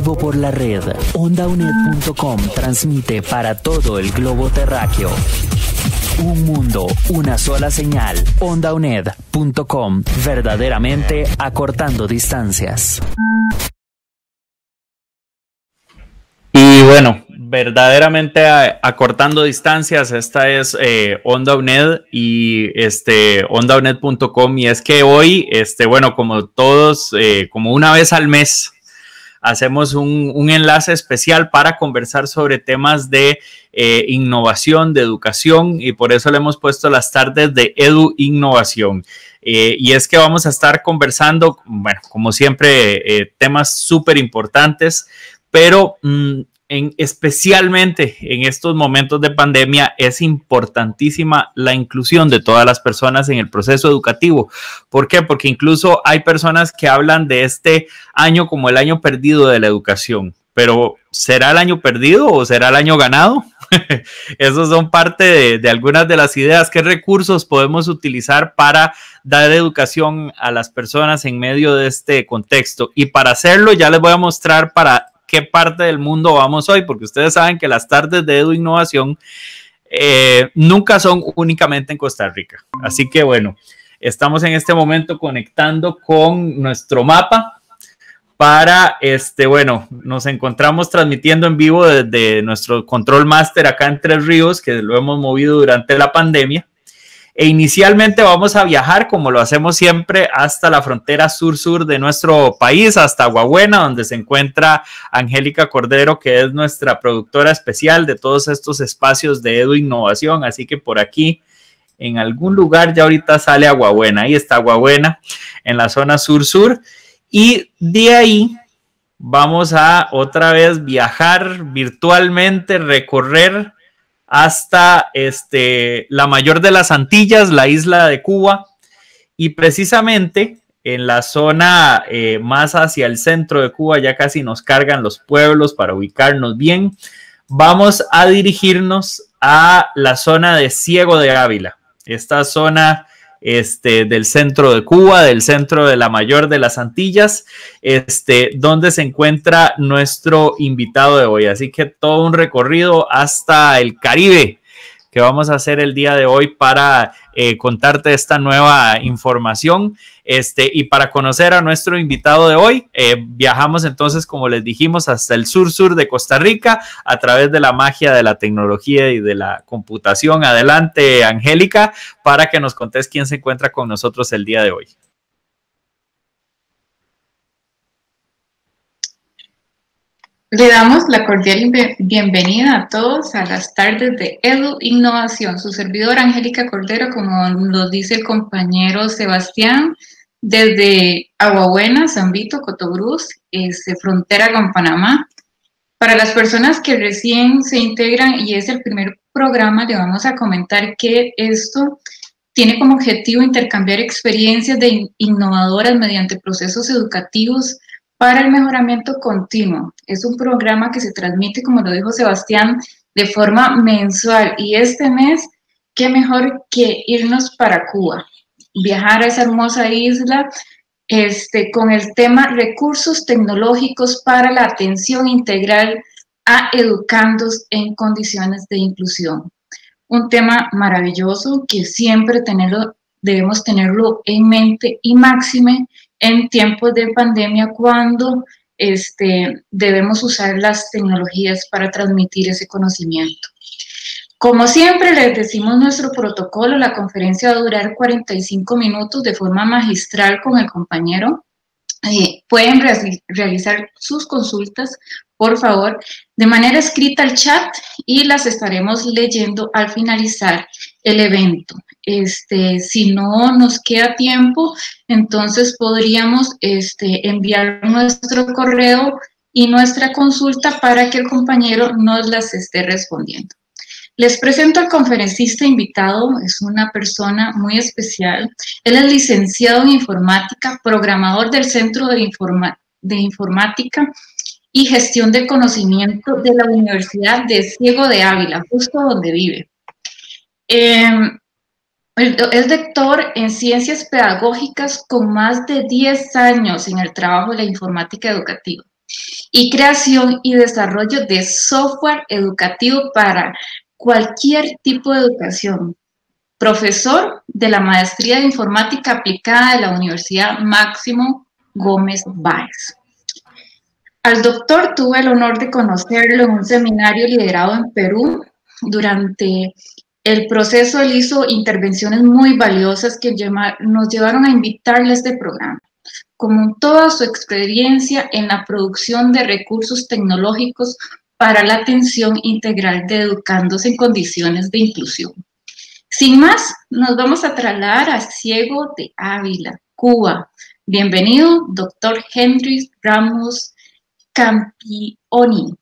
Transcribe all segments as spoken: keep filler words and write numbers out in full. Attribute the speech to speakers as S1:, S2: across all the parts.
S1: vivo por la red. onda u n e d punto com transmite para todo el globo terráqueo. Un mundo, una sola señal. onda u n e d punto com, verdaderamente acortando distancias.
S2: Y bueno, verdaderamente a, acortando distancias, esta es eh, Onda U N E D y este, onda u n e d punto com, y es que hoy, este, bueno, como todos, eh, como una vez al mes, hacemos un, un enlace especial para conversar sobre temas de eh, innovación, de educación, y por eso le hemos puesto las tardes de Edu Innovación. Eh, y es que vamos a estar conversando, bueno, como siempre, eh, temas súper importantes, pero mmm, en, especialmente en estos momentos de pandemia es importantísima la inclusión de todas las personas en el proceso educativo. ¿Por qué? Porque incluso hay personas que hablan de este año como el año perdido de la educación, pero ¿será el año perdido o será el año ganado? Esos son parte de, de algunas de las ideas. ¿Qué recursos podemos utilizar para dar educación a las personas en medio de este contexto? Y para hacerlo ya les voy a mostrar para qué parte del mundo vamos hoy, porque ustedes saben que las tardes de Edu Innovación eh, nunca son únicamente en Costa Rica. Así que bueno, estamos en este momento conectando con nuestro mapa para, este, bueno, nos encontramos transmitiendo en vivo desde nuestro Control Master acá en Tres Ríos, que lo hemos movido durante la pandemia. E inicialmente vamos a viajar, como lo hacemos siempre, hasta la frontera sur-sur de nuestro país, hasta Aguabuena, donde se encuentra Angélica Cordero, que es nuestra productora especial de todos estos espacios de Edu Innovación. Así que por aquí, en algún lugar, ya ahorita sale Aguabuena. Ahí está Aguabuena, en la zona sur-sur. Y de ahí vamos a otra vez viajar virtualmente, recorrer hasta este, la mayor de las Antillas, la isla de Cuba, y precisamente en la zona eh, más hacia el centro de Cuba, ya casi nos cargan los pueblos para ubicarnos bien, vamos a dirigirnos a la zona de Ciego de Ávila, esta zona Este, del centro de Cuba, del centro de la mayor de las Antillas, este, donde se encuentra nuestro invitado de hoy. Así que todo un recorrido hasta el Caribe que vamos a hacer el día de hoy para eh, contarte esta nueva información. Este, y para conocer a nuestro invitado de hoy, eh, viajamos entonces, como les dijimos, hasta el sur-sur de Costa Rica a través de la magia de la tecnología y de la computación. Adelante, Angélica, para que nos contes quién se encuentra con nosotros el día de hoy.
S3: Le damos la cordial bienvenida a todos a las tardes de Edu Innovación. Su servidora Angélica Cordero, como nos dice el compañero Sebastián, desde Aguabuena, San Vito, Cotobruz, este, frontera con Panamá. Para las personas que recién se integran y es el primer programa, le vamos a comentar que esto tiene como objetivo intercambiar experiencias de innovadoras mediante procesos educativos para el mejoramiento continuo. Es un programa que se transmite, como lo dijo Sebastián, de forma mensual. Y este mes, qué mejor que irnos para Cuba, viajar a esa hermosa isla este, con el tema recursos tecnológicos para la atención integral a educandos en condiciones de inclusión. Un tema maravilloso que siempre tenerlo, debemos tenerlo en mente y máxime en tiempos de pandemia, cuando este, debemos usar las tecnologías para transmitir ese conocimiento. Como siempre les decimos nuestro protocolo, la conferencia va a durar cuarenta y cinco minutos de forma magistral con el compañero. Eh, pueden re realizar sus consultas, por favor, de manera escrita al chat y las estaremos leyendo al finalizar el evento. Este, si no nos queda tiempo, entonces podríamos este, enviar nuestro correo y nuestra consulta para que el compañero nos las esté respondiendo. Les presento al conferencista invitado, es una persona muy especial. Él es licenciado en informática, programador del Centro de, Informa de Informática y Gestión del Conocimiento de la Universidad de Ciego de Ávila, justo donde vive. Eh, es doctor en Ciencias Pedagógicas con más de diez años en el trabajo de la informática educativa. y creación y desarrollo de software educativo para cualquier tipo de educación. Profesor de la Maestría de Informática Aplicada de la Universidad Máximo Gómez Báez. Al doctor tuve el honor de conocerlo en un seminario liderado en Perú. Durante el proceso él hizo intervenciones muy valiosas que nos llevaron a invitarle a este programa, como toda su experiencia en la producción de recursos tecnológicos para la atención integral de educandos en condiciones de inclusión. Sin más, nos vamos a trasladar a Ciego de Ávila, Cuba. Bienvenido, doctor Hendrix Ramos Campioni.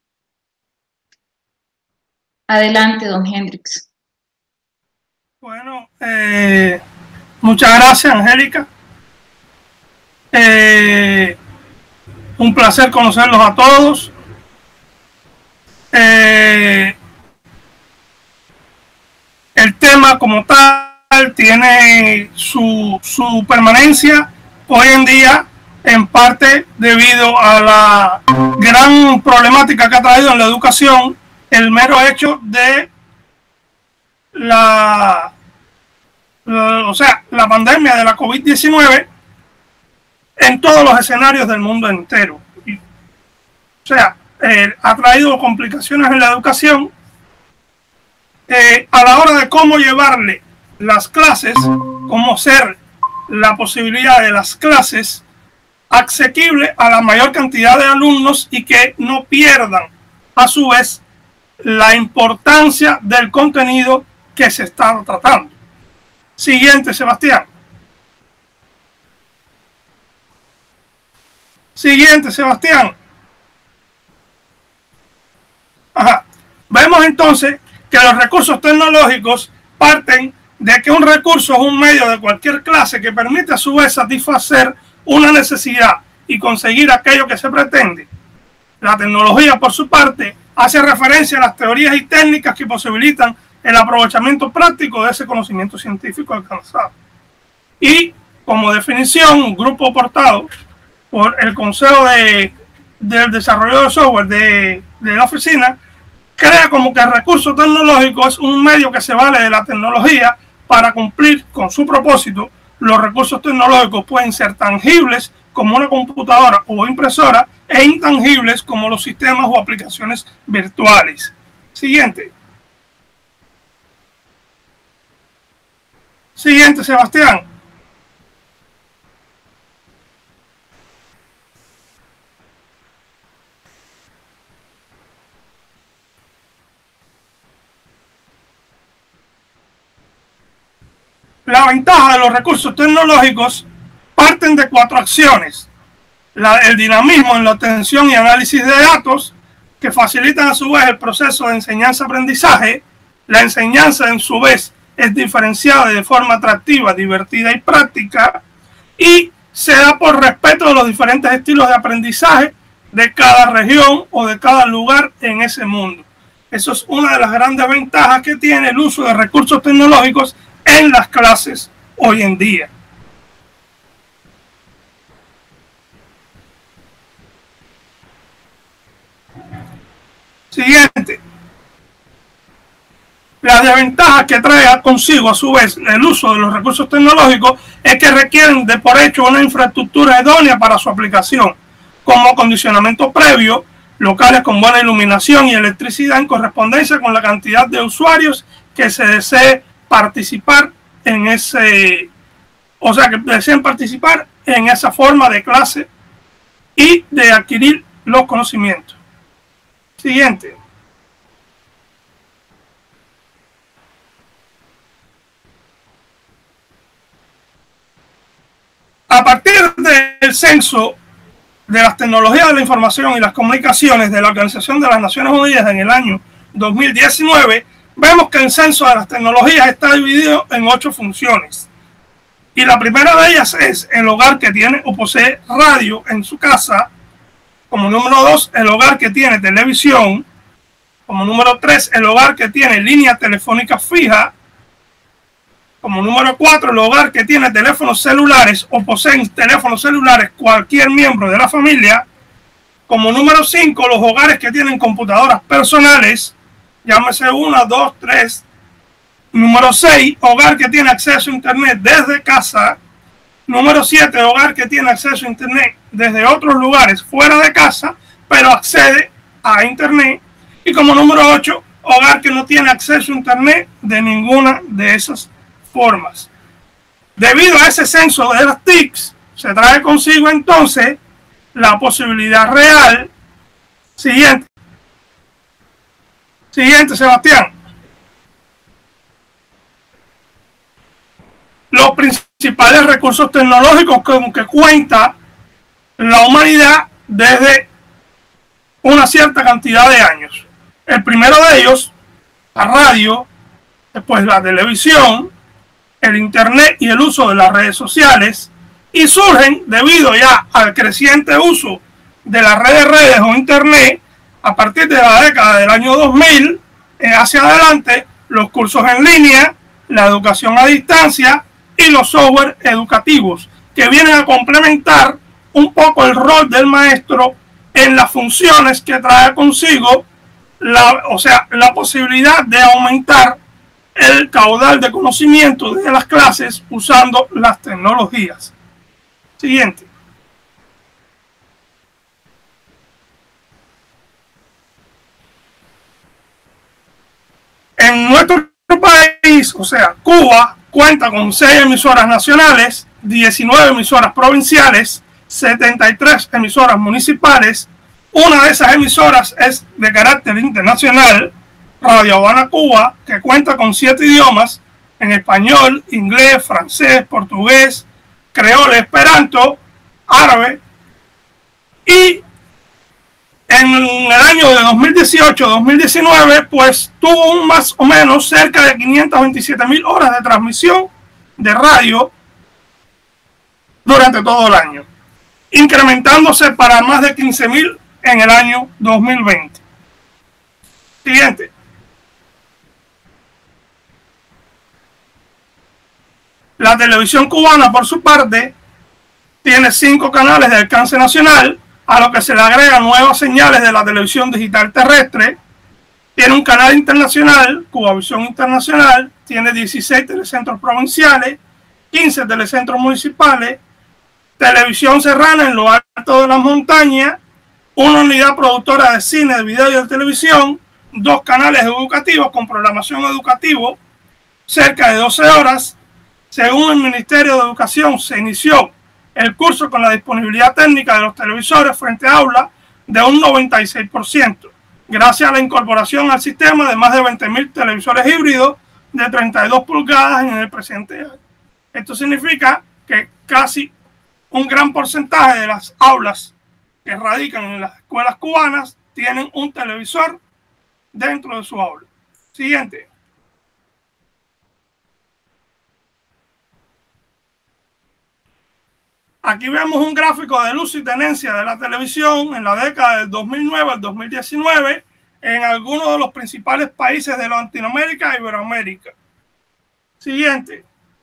S3: Adelante, don Hendrix.
S4: Bueno, eh, muchas gracias, Angélica. Eh, un placer conocerlos a todos. Eh, el tema como tal tiene su, su permanencia hoy en día, en parte debido a la gran problemática que ha traído en la educación el mero hecho de la, la o sea, la pandemia de la COVID diecinueve en todos los escenarios del mundo entero. Y, o sea, eh, ha traído complicaciones en la educación eh, a la hora de cómo llevarle las clases, cómo ser la posibilidad de las clases asequible a la mayor cantidad de alumnos y que no pierdan a su vez la importancia del contenido que se está tratando. Siguiente, Sebastián. Siguiente, Sebastián. Ajá. Vemos entonces que los recursos tecnológicos parten de que un recurso es un medio de cualquier clase que permite a su vez satisfacer una necesidad y conseguir aquello que se pretende. La tecnología, por su parte, hace referencia a las teorías y técnicas que posibilitan el aprovechamiento práctico de ese conocimiento científico alcanzado. Y, como definición, un grupo aportado por el Consejo de, del Desarrollo de Software de, de la oficina, crea como que el recurso tecnológico es un medio que se vale de la tecnología para cumplir con su propósito. Los recursos tecnológicos pueden ser tangibles como una computadora o impresora e intangibles como los sistemas o aplicaciones virtuales. Siguiente. Siguiente, Sebastián. La ventaja de los recursos tecnológicos parten de cuatro acciones. La, el dinamismo en la obtención y análisis de datos, que facilitan a su vez el proceso de enseñanza-aprendizaje. La enseñanza, en su vez, es diferenciada de forma atractiva, divertida y práctica, y se da por respeto de los diferentes estilos de aprendizaje de cada región o de cada lugar en ese mundo. Eso es una de las grandes ventajas que tiene el uso de recursos tecnológicos en las clases hoy en día. Siguiente. La desventaja que trae consigo a su vez el uso de los recursos tecnológicos es que requieren de por hecho una infraestructura idónea para su aplicación, como acondicionamiento previo, locales con buena iluminación y electricidad en correspondencia con la cantidad de usuarios que se desee participar en ese, o sea, que deseen participar en esa forma de clase y de adquirir los conocimientos. Siguiente. A partir del censo de las tecnologías de la información y las comunicaciones de la Organización de las Naciones Unidas en el año dos mil diecinueve, vemos que el censo de las tecnologías está dividido en ocho funciones. Y la primera de ellas es el hogar que tiene o posee radio en su casa. Como número dos, el hogar que tiene televisión. Como número tres, el hogar que tiene línea telefónica fija. Como número cuatro, el hogar que tiene teléfonos celulares o poseen teléfonos celulares cualquier miembro de la familia. Como número cinco, los hogares que tienen computadoras personales, llámese una, dos, tres. Número seis, hogar que tiene acceso a internet desde casa. Número siete, hogar que tiene acceso a internet desde otros lugares fuera de casa, pero accede a internet. Y como número ocho, hogar que no tiene acceso a internet de ninguna de esas formas. Debido a ese censo de las T I Cs, se trae consigo entonces la posibilidad real. Siguiente. Siguiente, Sebastián. Los principales recursos tecnológicos con que cuenta la humanidad desde una cierta cantidad de años. El primero de ellos, la radio, después la televisión, el internet y el uso de las redes sociales, y surgen debido ya al creciente uso de las redes redes o internet a partir de la década del año dos mil eh, hacia adelante, los cursos en línea, la educación a distancia y los software educativos, que vienen a complementar un poco el rol del maestro en las funciones que trae consigo la, o sea, la posibilidad de aumentar el caudal de conocimiento de las clases usando las tecnologías. Siguiente. En nuestro país, o sea, Cuba, cuenta con seis emisoras nacionales, diecinueve emisoras provinciales, setenta y tres emisoras municipales. Una de esas emisoras es de carácter internacional, Radio Habana Cuba, que cuenta con siete idiomas, en español, inglés, francés, portugués, creol, esperanto, árabe. Y en el año de dos mil dieciocho dos mil diecinueve, pues tuvo un más o menos cerca de quinientas veintisiete mil horas de transmisión de radio durante todo el año, incrementándose para más de quince mil en el año dos mil veinte. Siguiente. La televisión cubana, por su parte, tiene cinco canales de alcance nacional, a lo que se le agregan nuevas señales de la televisión digital terrestre. Tiene un canal internacional, Cubavisión Internacional, tiene dieciséis telecentros provinciales, quince telecentros municipales, televisión serrana en lo alto de las montañas, una unidad productora de cine, de video y de televisión, dos canales educativos con programación educativa, cerca de doce horas. Según el Ministerio de Educación, se inició el curso con la disponibilidad técnica de los televisores frente a aula de un noventa y seis por ciento, gracias a la incorporación al sistema de más de veinte mil televisores híbridos de treinta y dos pulgadas en el presente año. Esto significa que casi un gran porcentaje de las aulas que radican en las escuelas cubanas tienen un televisor dentro de su aula. Siguiente. Aquí vemos un gráfico de uso y tenencia de la televisión en la década del dos mil nueve al dos mil diecinueve en algunos de los principales países de Latinoamérica e Iberoamérica. Siguiente.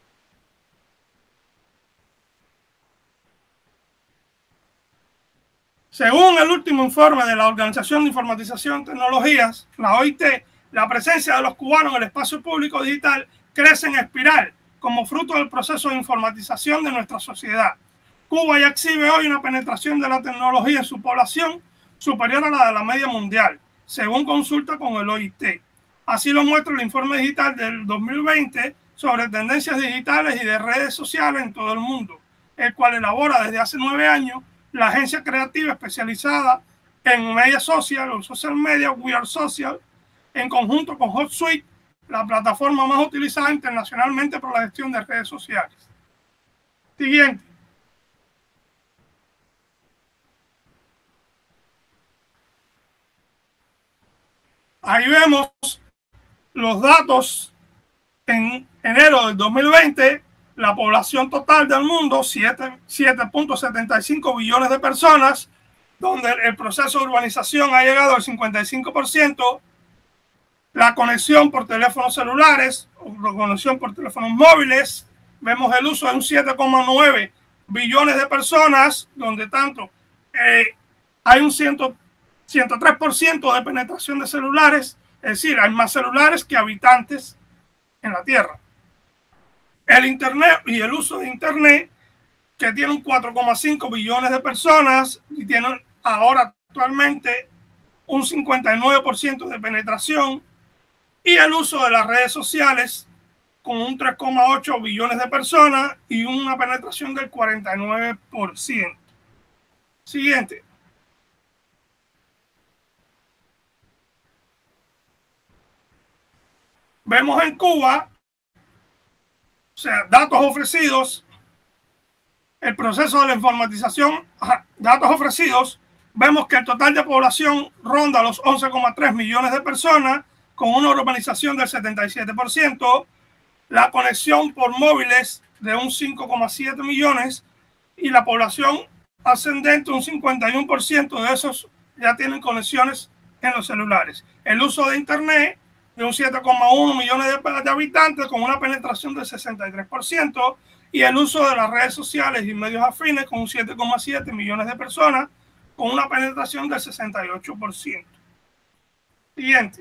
S4: Según el último informe de la Organización de Informatización y Tecnologías, la O I T, la presencia de los cubanos en el espacio público digital crece en espiral como fruto del proceso de informatización de nuestra sociedad. Cuba ya exhibe hoy una penetración de la tecnología en su población superior a la de la media mundial, según consulta con el O I T. Así lo muestra el informe digital del dos mil veinte sobre tendencias digitales y de redes sociales en todo el mundo, el cual elabora desde hace nueve años la agencia creativa especializada en media social o social media, We Are Social, en conjunto con HotSuite, la plataforma más utilizada internacionalmente por la gestión de redes sociales. Siguiente. Ahí vemos los datos en enero del dos mil veinte, la población total del mundo, siete punto setenta y cinco billones de personas, donde el proceso de urbanización ha llegado al cincuenta y cinco por ciento, la conexión por teléfonos celulares, o la conexión por teléfonos móviles, vemos el uso de un siete coma nueve billones de personas, donde tanto eh, hay un ciento tres por ciento de penetración de celulares, es decir, hay más celulares que habitantes en la Tierra. El Internet y el uso de Internet, que tiene un cuatro coma cinco billones de personas y tienen ahora actualmente un cincuenta y nueve por ciento de penetración, y el uso de las redes sociales con un tres coma ocho billones de personas y una penetración del cuarenta y nueve por ciento. Siguiente. Vemos en Cuba, o sea, datos ofrecidos, el proceso de la informatización, datos ofrecidos, vemos que el total de población ronda los once coma tres millones de personas, con una urbanización del setenta y siete por ciento, la conexión por móviles de un cinco coma siete millones y la población ascendente, un cincuenta y uno por ciento de esos ya tienen conexiones en los celulares. El uso de Internet de un siete coma uno millones de, de habitantes con una penetración del sesenta y tres por ciento y el uso de las redes sociales y medios afines con un siete coma siete millones de personas con una penetración del sesenta y ocho por ciento. Siguiente.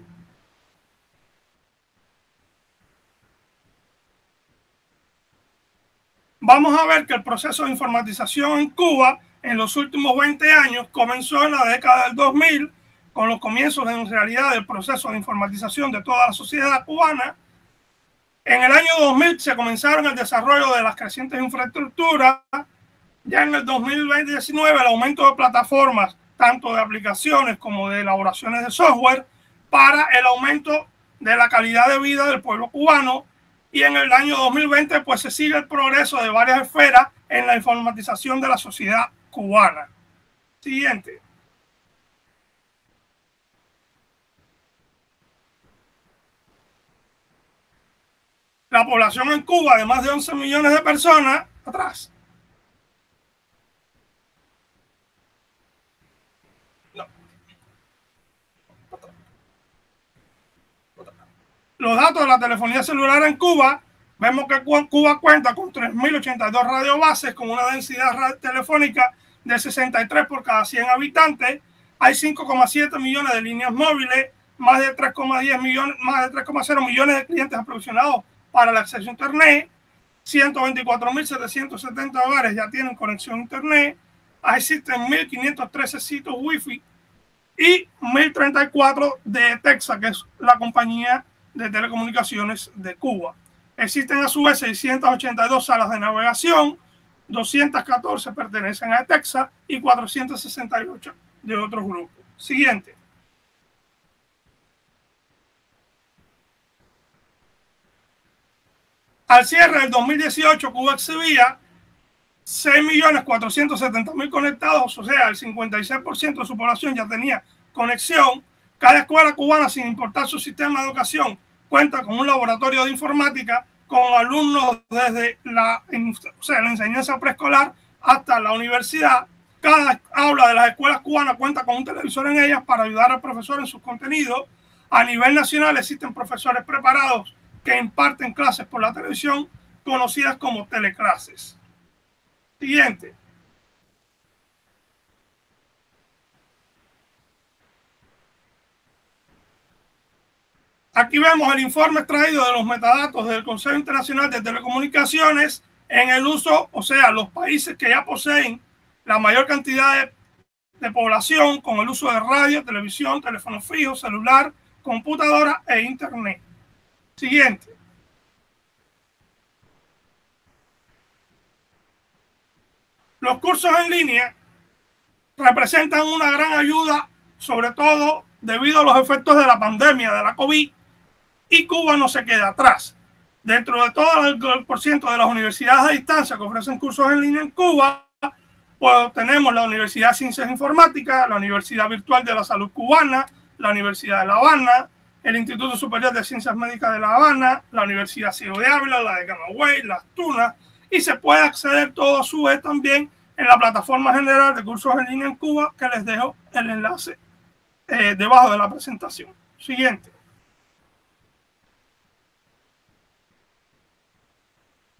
S4: Vamos a ver que el proceso de informatización en Cuba en los últimos veinte años comenzó en la década del dos mil, con los comienzos en realidad del proceso de informatización de toda la sociedad cubana. En el año dos mil se comenzaron el desarrollo de las crecientes infraestructuras. Ya en el dos mil diecinueve el aumento de plataformas, tanto de aplicaciones como de elaboraciones de software, para el aumento de la calidad de vida del pueblo cubano. Y en el año dos mil veinte pues se sigue el progreso de varias esferas en la informatización de la sociedad cubana. Siguiente. La población en Cuba de más de once millones de personas, atrás. No. Los datos de la telefonía celular en Cuba, vemos que Cuba cuenta con tres mil ochenta y dos radiobases con una densidad telefónica de sesenta y tres por cada cien habitantes. Hay cinco coma siete millones de líneas móviles, más de tres coma diez millones, más de tres coma cero millones de clientes aproximados para el acceso a Internet. ciento veinticuatro mil setecientos setenta hogares ya tienen conexión a Internet. Existen mil quinientos trece sitios Wi-Fi y mil treinta y cuatro de Texa, que es la compañía de telecomunicaciones de Cuba. Existen a su vez seiscientas ochenta y dos salas de navegación, doscientas catorce pertenecen a Texa y cuatrocientas sesenta y ocho de otros grupos. Siguiente. Al cierre del dos mil dieciocho, Cuba exhibía seis millones cuatrocientos setenta mil conectados, o sea, el cincuenta y seis por ciento de su población ya tenía conexión. Cada escuela cubana, sin importar su sistema de educación, cuenta con un laboratorio de informática con alumnos desde la, o sea, la enseñanza preescolar hasta la universidad. Cada aula de las escuelas cubanas cuenta con un televisor en ellas para ayudar al profesor en sus contenidos. A nivel nacional existen profesores preparados que imparten clases por la televisión, conocidas como teleclases. Siguiente. Aquí vemos el informe extraído de los metadatos del Consejo Internacional de Telecomunicaciones en el uso, o sea, los países que ya poseen la mayor cantidad de, de población con el uso de radio, televisión, teléfono fijo, celular, computadora e internet. Siguiente. Los cursos en línea representan una gran ayuda, sobre todo debido a los efectos de la pandemia de la COVID, y Cuba no se queda atrás. Dentro de todo el por ciento de las universidades a distancia que ofrecen cursos en línea en Cuba, pues tenemos la Universidad de Ciencias Informáticas, la Universidad Virtual de la Salud Cubana, la Universidad de La Habana, el Instituto Superior de Ciencias Médicas de La Habana, la Universidad Ciego de Ávila, la de Camagüey, Las Tunas, y se puede acceder todo a su vez también en la plataforma general de cursos en línea en Cuba, que les dejo el enlace eh, debajo de la presentación. Siguiente.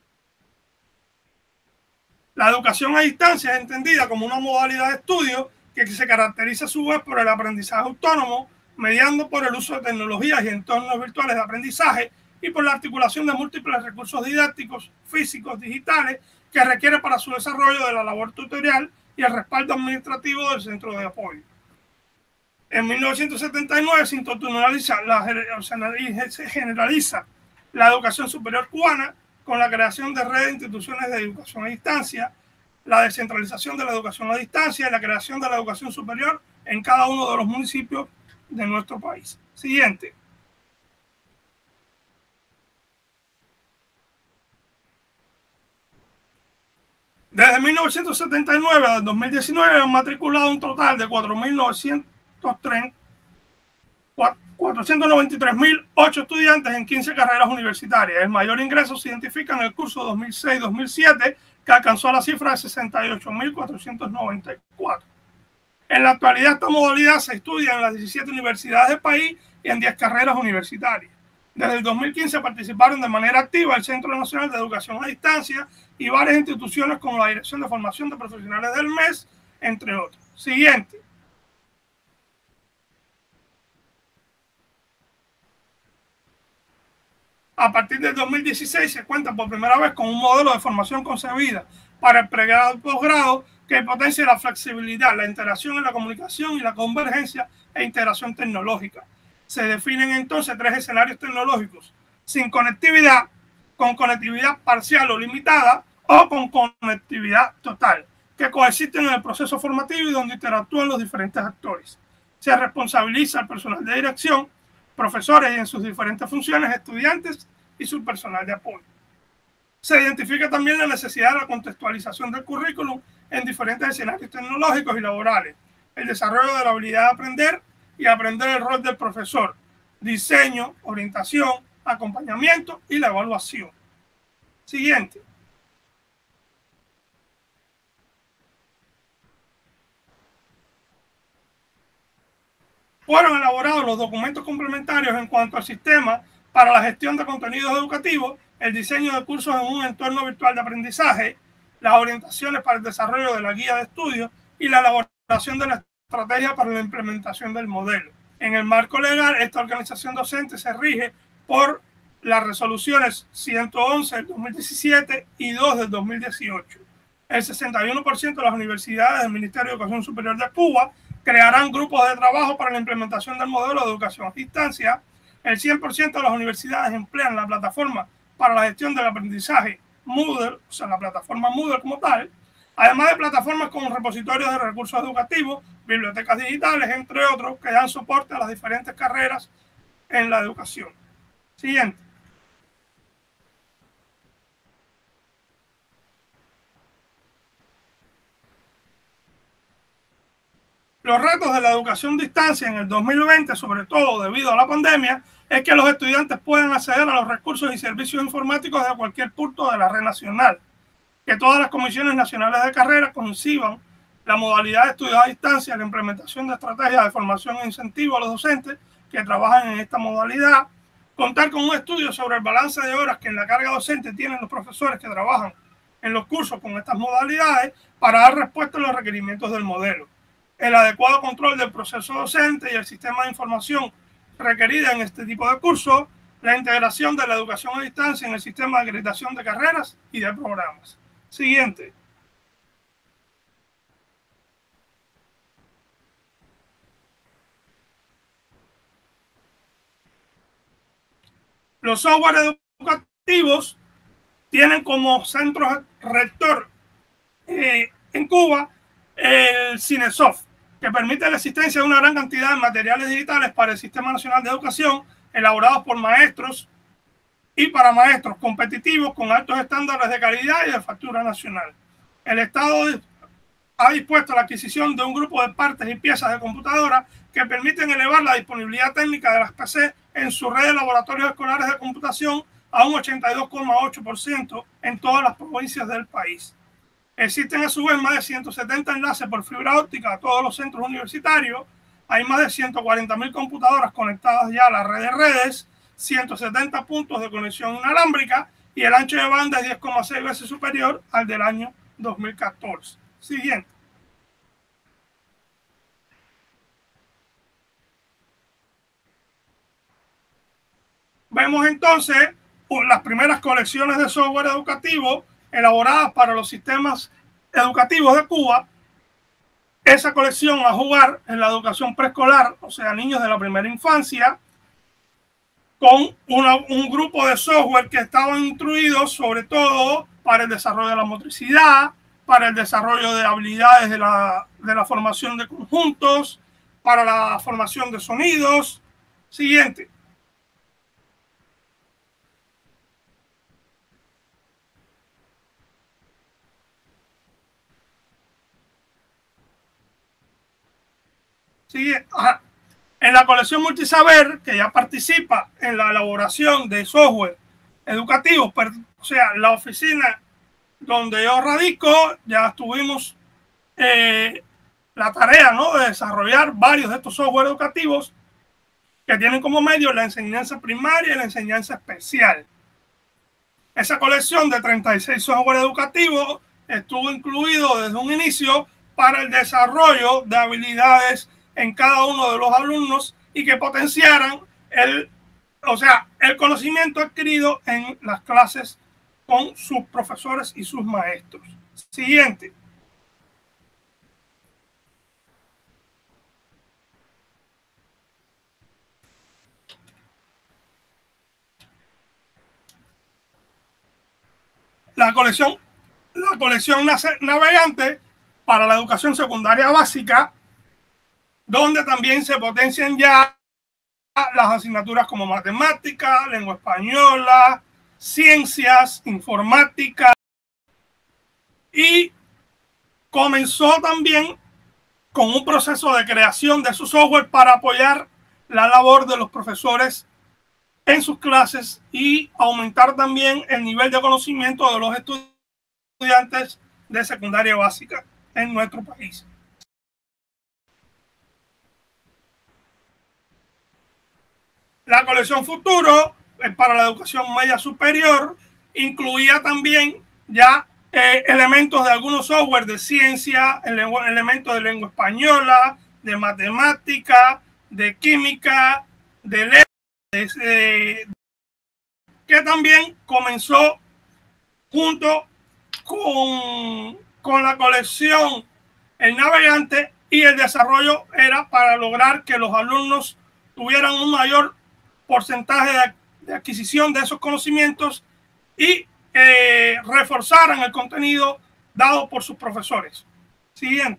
S4: La educación a distancia es entendida como una modalidad de estudio que se caracteriza a su vez por el aprendizaje autónomo, mediando por el uso de tecnologías y entornos virtuales de aprendizaje y por la articulación de múltiples recursos didácticos, físicos, digitales, que requiere para su desarrollo de la labor tutorial y el respaldo administrativo del centro de apoyo. En mil novecientos setenta y nueve se institucionaliza la, se generaliza la educación superior cubana con la creación de redes de instituciones de educación a distancia, la descentralización de la educación a distancia y la creación de la educación superior en cada uno de los municipios de nuestro país. Siguiente. Desde mil novecientos setenta y nueve al dos mil diecinueve han matriculado un total de cuatro mil novecientos noventa y tres mil ocho estudiantes en quince carreras universitarias. El mayor ingreso se identifica en el curso dos mil seis dos mil siete, que alcanzó la cifra de sesenta y ocho mil cuatrocientos noventa y cuatro. En la actualidad, esta modalidad se estudia en las diecisiete universidades del país y en diez carreras universitarias. Desde el dos mil quince participaron de manera activa el Centro Nacional de Educación a Distancia y varias instituciones como la Dirección de Formación de Profesionales del M E S, entre otros. Siguiente. A partir del dos mil dieciséis se cuenta por primera vez con un modelo de formación concebida para el pregrado y posgrado que potencia la flexibilidad, la interacción en la comunicación y la convergencia e integración tecnológica. Se definen entonces tres escenarios tecnológicos: sin conectividad, con conectividad parcial o limitada o con conectividad total, que coexisten en el proceso formativo y donde interactúan los diferentes actores. Se responsabiliza al personal de dirección, profesores y en sus diferentes funciones, estudiantes y su personal de apoyo. Se identifica también la necesidad de la contextualización del currículum en diferentes escenarios tecnológicos y laborales, el desarrollo de la habilidad de aprender y aprender el rol del profesor, diseño, orientación, acompañamiento y la evaluación. Siguiente. Fueron elaborados los documentos complementarios en cuanto al sistema para la gestión de contenidos educativos, el diseño de cursos en un entorno virtual de aprendizaje, las orientaciones para el desarrollo de la guía de estudio y la elaboración de la estrategia para la implementación del modelo. En el marco legal, esta organización docente se rige por las resoluciones ciento once del dos mil diecisiete y dos del dos mil dieciocho. El sesenta y uno por ciento de las universidades del Ministerio de Educación Superior de Cuba crearán grupos de trabajo para la implementación del modelo de educación a distancia. El cien por ciento de las universidades emplean la plataforma para la gestión del aprendizaje Moodle, o sea, la plataforma Moodle como tal, además de plataformas como repositorios de recursos educativos, bibliotecas digitales, entre otros, que dan soporte a las diferentes carreras en la educación. Siguiente. Los retos de la educación a distancia en el dos mil veinte, sobre todo debido a la pandemia, es que los estudiantes puedan acceder a los recursos y servicios informáticos de cualquier punto de la red nacional, que todas las comisiones nacionales de carrera conciban la modalidad de estudios a distancia, la implementación de estrategias de formación e incentivo a los docentes que trabajan en esta modalidad, contar con un estudio sobre el balance de horas que en la carga docente tienen los profesores que trabajan en los cursos con estas modalidades para dar respuesta a los requerimientos del modelo, el adecuado control del proceso docente y el sistema de información requerida en este tipo de cursos, la integración de la educación a distancia en el sistema de acreditación de carreras y de programas. Siguiente. Los software educativos tienen como centro rector eh, en Cuba el Cinesoft, que permite la existencia de una gran cantidad de materiales digitales para el Sistema Nacional de Educación, elaborados por maestros y para maestros competitivos con altos estándares de calidad y de factura nacional. El Estado ha dispuesto la adquisición de un grupo de partes y piezas de computadora que permiten elevar la disponibilidad técnica de las P C en su red de laboratorios escolares de computación a un ochenta y dos coma ocho por ciento en todas las provincias del país. Existen a su vez más de ciento setenta enlaces por fibra óptica a todos los centros universitarios. Hay más de ciento cuarenta mil computadoras conectadas ya a la red de redes, ciento setenta puntos de conexión inalámbrica y el ancho de banda es diez coma seis veces superior al del año dos mil catorce. Siguiente. vemos entonces las primeras colecciones de software educativo elaboradas para los sistemas educativos de Cuba. Esa colección a jugar en la educación preescolar, o sea, niños de la primera infancia, con una, un grupo de software que estaban instruidos sobre todo para el desarrollo de la motricidad, para el desarrollo de habilidades de la, de la formación de conjuntos, para la formación de sonidos. Siguiente. Sigue. Ajá. En la colección Multisaber, que ya participa en la elaboración de software educativo, o sea, la oficina donde yo radico, ya tuvimos eh, la tarea, ¿no?, de desarrollar varios de estos software educativos que tienen como medio la enseñanza primaria y la enseñanza especial. Esa colección de treinta y seis software educativos estuvo incluido desde un inicio para el desarrollo de habilidades en cada uno de los alumnos y que potenciaran el, o sea, el conocimiento adquirido en las clases con sus profesores y sus maestros. Siguiente. La colección, la colección navegante para la educación secundaria básica, donde también se potencian ya las asignaturas como matemática, lengua española, ciencias, informática, y comenzó también con un proceso de creación de su software para apoyar la labor de los profesores en sus clases y aumentar también el nivel de conocimiento de los estudiantes de secundaria básica en nuestro país. La colección Futuro para la educación media superior incluía también ya eh, elementos de algunos software de ciencia, ele elementos de lengua española, de matemática, de química, de letras, de, que también comenzó junto con, con la colección El Navegante, y el desarrollo era para lograr que los alumnos tuvieran un mayor porcentaje de, de adquisición de esos conocimientos y eh, reforzaran el contenido dado por sus profesores. Siguiente.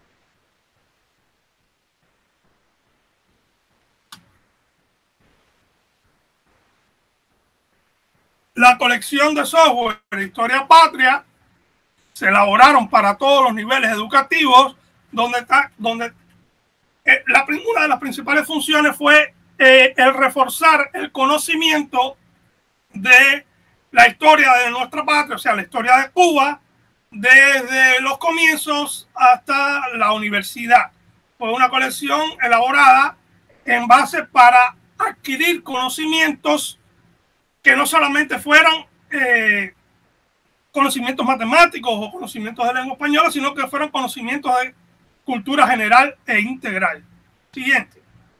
S4: La colección de software de Historia Patria se elaboraron para todos los niveles educativos, donde, está, donde eh, la, una de las principales funciones fue Eh, el reforzar el conocimiento de la historia de nuestra patria, o sea, la historia de Cuba, desde los comienzos hasta la universidad. Fue una colección elaborada en base para adquirir conocimientos que no solamente fueran eh, conocimientos matemáticos o conocimientos de lengua española, sino que fueran conocimientos de cultura general e integral. Siguiente.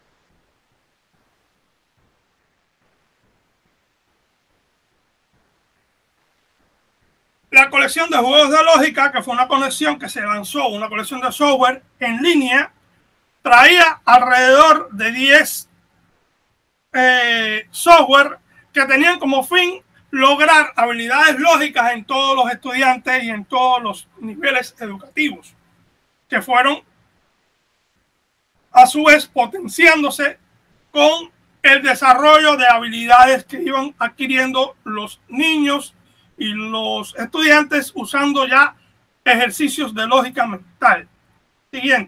S4: La colección de juegos de lógica, que fue una colección que se lanzó, una colección de software en línea, traía alrededor de diez eh, software que tenían como fin lograr habilidades lógicas en todos los estudiantes y en todos los niveles educativos, que fueron a su vez potenciándose con el desarrollo de habilidades que iban adquiriendo los niños y los estudiantes usando ya ejercicios de lógica mental. Siguiente.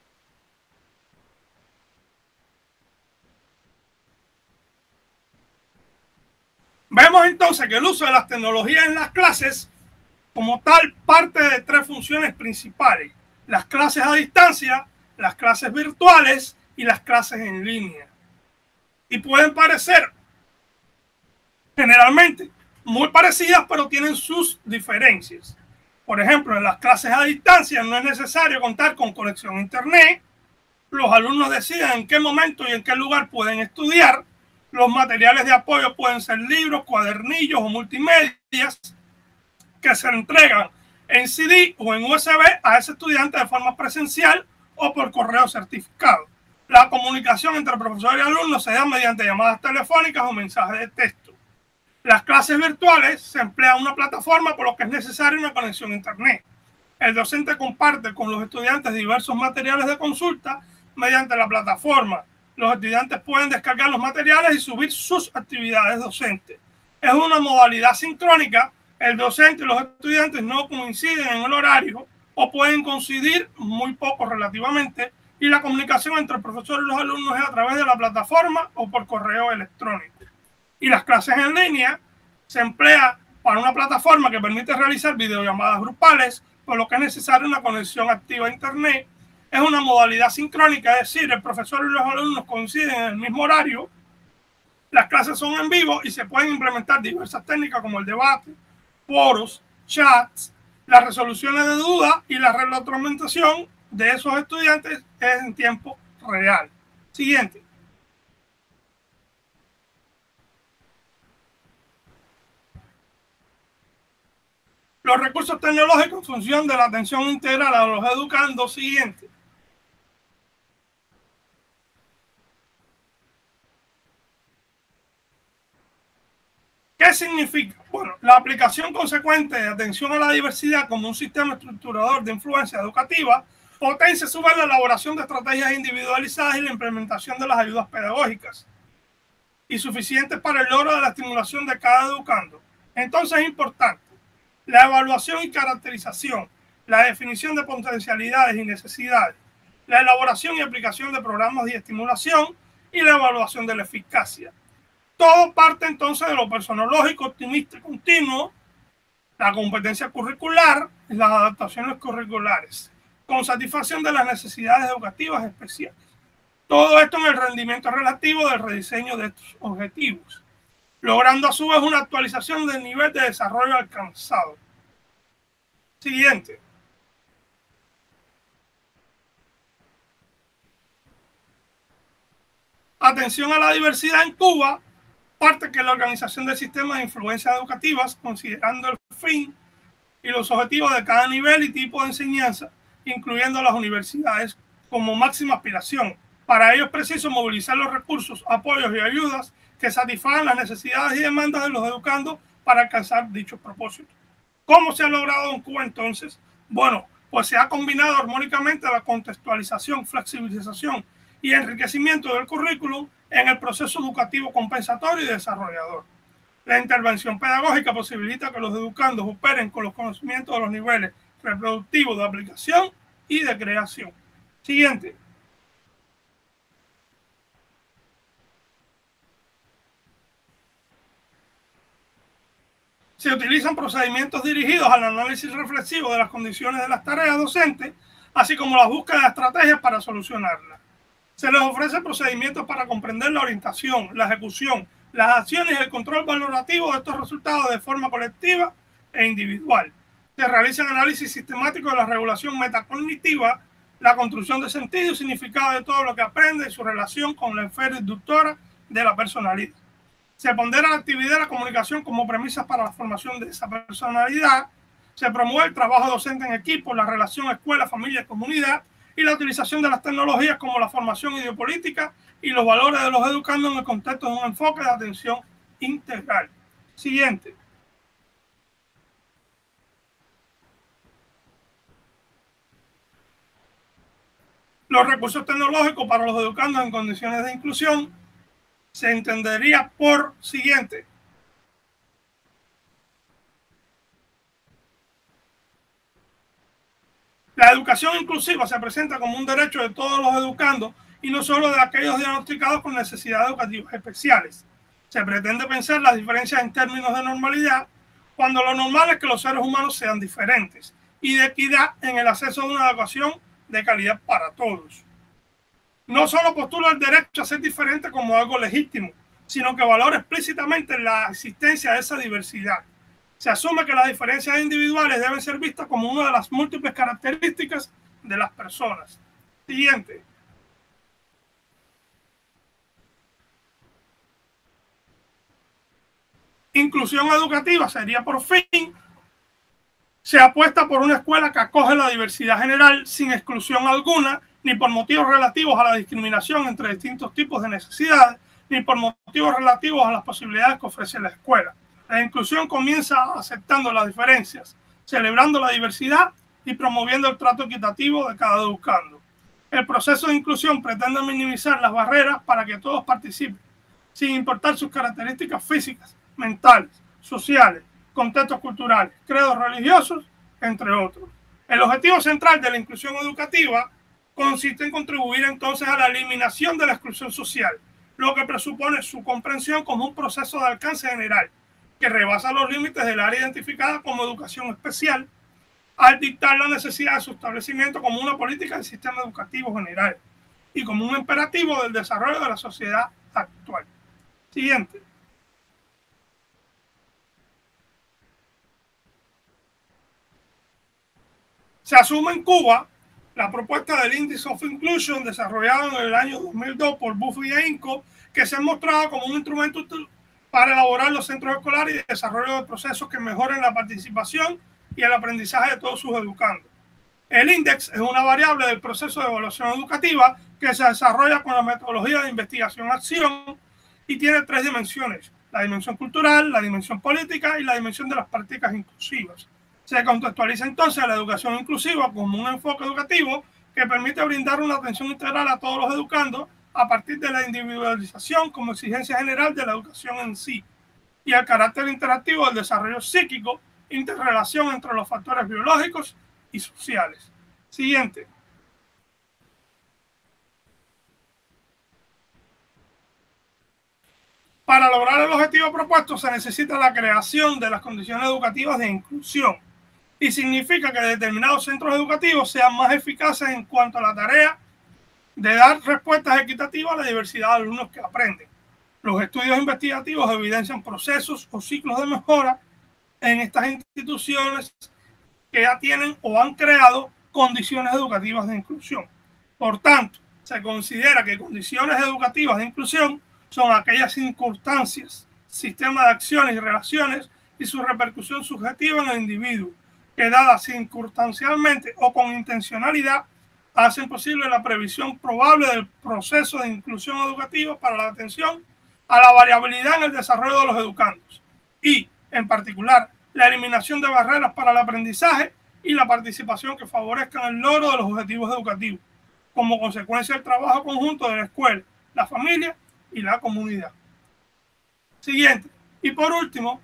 S4: Vemos entonces que el uso de las tecnologías en las clases como tal parte de tres funciones principales: las clases a distancia, las clases virtuales y las clases en línea. Y pueden parecer generalmente muy parecidas, pero tienen sus diferencias. Por ejemplo, en las clases a distancia no es necesario contar con conexión a internet. Los alumnos deciden en qué momento y en qué lugar pueden estudiar. Los materiales de apoyo pueden ser libros, cuadernillos o multimedias que se entregan en C D o en U S B a ese estudiante de forma presencial o por correo certificado. La comunicación entre profesor y alumno se da mediante llamadas telefónicas o mensajes de texto. Las clases virtuales se emplea una plataforma por lo que es necesaria una conexión a internet. El docente comparte con los estudiantes diversos materiales de consulta mediante la plataforma. Los estudiantes pueden descargar los materiales y subir sus actividades docentes. Es una modalidad sincrónica. El docente y los estudiantes no coinciden en el horario o pueden coincidir muy poco relativamente, y la comunicación entre el profesor y los alumnos es a través de la plataforma o por correo electrónico. Y las clases en línea se emplea para una plataforma que permite realizar videollamadas grupales, por lo que es necesaria una conexión activa a internet. Es una modalidad sincrónica, es decir, el profesor y los alumnos coinciden en el mismo horario. Las clases son en vivo y se pueden implementar diversas técnicas como el debate, foros, chats, las resoluciones de dudas y la retroalimentación de esos estudiantes es en tiempo real. Siguiente. Los recursos tecnológicos en función de la atención integral a los educandos. Siguiente. ¿Qué significa? Bueno, la aplicación consecuente de atención a la diversidad como un sistema estructurador de influencia educativa potencia su la elaboración de estrategias individualizadas y la implementación de las ayudas pedagógicas y suficientes para el logro de la estimulación de cada educando. Entonces es importante la evaluación y caracterización, la definición de potencialidades y necesidades, la elaboración y aplicación de programas de estimulación y la evaluación de la eficacia. Todo parte entonces de lo personológico, optimista y continuo, la competencia curricular y las adaptaciones curriculares, con satisfacción de las necesidades educativas especiales. Todo esto en el rendimiento relativo del rediseño de estos objetivos, logrando a su vez una actualización del nivel de desarrollo alcanzado. Siguiente. Atención a la diversidad en Cuba. Parte que la organización del sistema de influencias educativas, considerando el fin y los objetivos de cada nivel y tipo de enseñanza, incluyendo las universidades como máxima aspiración. Para ello es preciso movilizar los recursos, apoyos y ayudas que satisfagan las necesidades y demandas de los educandos para alcanzar dichos propósitos. ¿Cómo se ha logrado en Cuba entonces? Bueno, pues se ha combinado armónicamente la contextualización, flexibilización y enriquecimiento del currículum en el proceso educativo compensatorio y desarrollador. La intervención pedagógica posibilita que los educandos operen con los conocimientos de los niveles reproductivos de aplicación y de creación. Siguiente. Se utilizan procedimientos dirigidos al análisis reflexivo de las condiciones de las tareas docentes, así como la búsqueda de estrategias para solucionarlas. Se les ofrece procedimientos para comprender la orientación, la ejecución, las acciones y el control valorativo de estos resultados de forma colectiva e individual. Se realizan análisis sistemáticos de la regulación metacognitiva, la construcción de sentido y significado de todo lo que aprende y su relación con la esfera inductora de la personalidad. Se pondera la actividad de la comunicación como premisas para la formación de esa personalidad. Se promueve el trabajo docente en equipo, la relación escuela, familia y comunidad, y la utilización de las tecnologías como la formación ideopolítica y los valores de los educandos en el contexto de un enfoque de atención integral. Siguiente. Los recursos tecnológicos para los educandos en condiciones de inclusión se entendería por siguiente. La educación inclusiva se presenta como un derecho de todos los educandos y no solo de aquellos diagnosticados con necesidades educativas especiales. Se pretende pensar las diferencias en términos de normalidad, cuando lo normal es que los seres humanos sean diferentes, y de equidad en el acceso a una educación de calidad para todos. No solo postula el derecho a ser diferente como algo legítimo, sino que valora explícitamente la existencia de esa diversidad. Se asume que las diferencias individuales deben ser vistas como una de las múltiples características de las personas. Siguiente. Inclusión educativa sería, por fin, se apuesta por una escuela que acoge la diversidad general sin exclusión alguna, ni por motivos relativos a la discriminación entre distintos tipos de necesidades, ni por motivos relativos a las posibilidades que ofrece la escuela. La inclusión comienza aceptando las diferencias, celebrando la diversidad y promoviendo el trato equitativo de cada educando. El proceso de inclusión pretende minimizar las barreras para que todos participen, sin importar sus características físicas, mentales, sociales, contextos culturales, credos religiosos, entre otros. El objetivo central de la inclusión educativa consiste en contribuir entonces a la eliminación de la exclusión social, lo que presupone su comprensión como un proceso de alcance general que rebasa los límites del área identificada como educación especial, al dictar la necesidad de su establecimiento como una política del sistema educativo general y como un imperativo del desarrollo de la sociedad actual. Siguiente. Se asume en Cuba la propuesta del Index of Inclusion desarrollado en el año dos mil dos por Buffy e Inco, que se ha mostrado como un instrumento para elaborar los centros escolares y el desarrollo de procesos que mejoren la participación y el aprendizaje de todos sus educandos. El índice es una variable del proceso de evaluación educativa que se desarrolla con la metodología de investigación-acción y tiene tres dimensiones: la dimensión cultural, la dimensión política y la dimensión de las prácticas inclusivas. Se contextualiza entonces a la educación inclusiva como un enfoque educativo que permite brindar una atención integral a todos los educandos a partir de la individualización como exigencia general de la educación en sí y el carácter interactivo del desarrollo psíquico, interrelación entre los factores biológicos y sociales. Siguiente. Para lograr el objetivo propuesto se necesita la creación de las condiciones educativas de inclusión y significa que determinados centros educativos sean más eficaces en cuanto a la tarea de dar respuestas equitativas a la diversidad de alumnos que aprenden. Los estudios investigativos evidencian procesos o ciclos de mejora en estas instituciones que ya tienen o han creado condiciones educativas de inclusión. Por tanto, se considera que condiciones educativas de inclusión son aquellas circunstancias, sistemas de acciones y relaciones y su repercusión subjetiva en el individuo, que dadas circunstancialmente o con intencionalidad, hacen posible la previsión probable del proceso de inclusión educativa para la atención a la variabilidad en el desarrollo de los educandos y, en particular, la eliminación de barreras para el aprendizaje y la participación que favorezcan el logro de los objetivos educativos, como consecuencia del trabajo conjunto de la escuela, la familia y la comunidad. Siguiente. Y por último,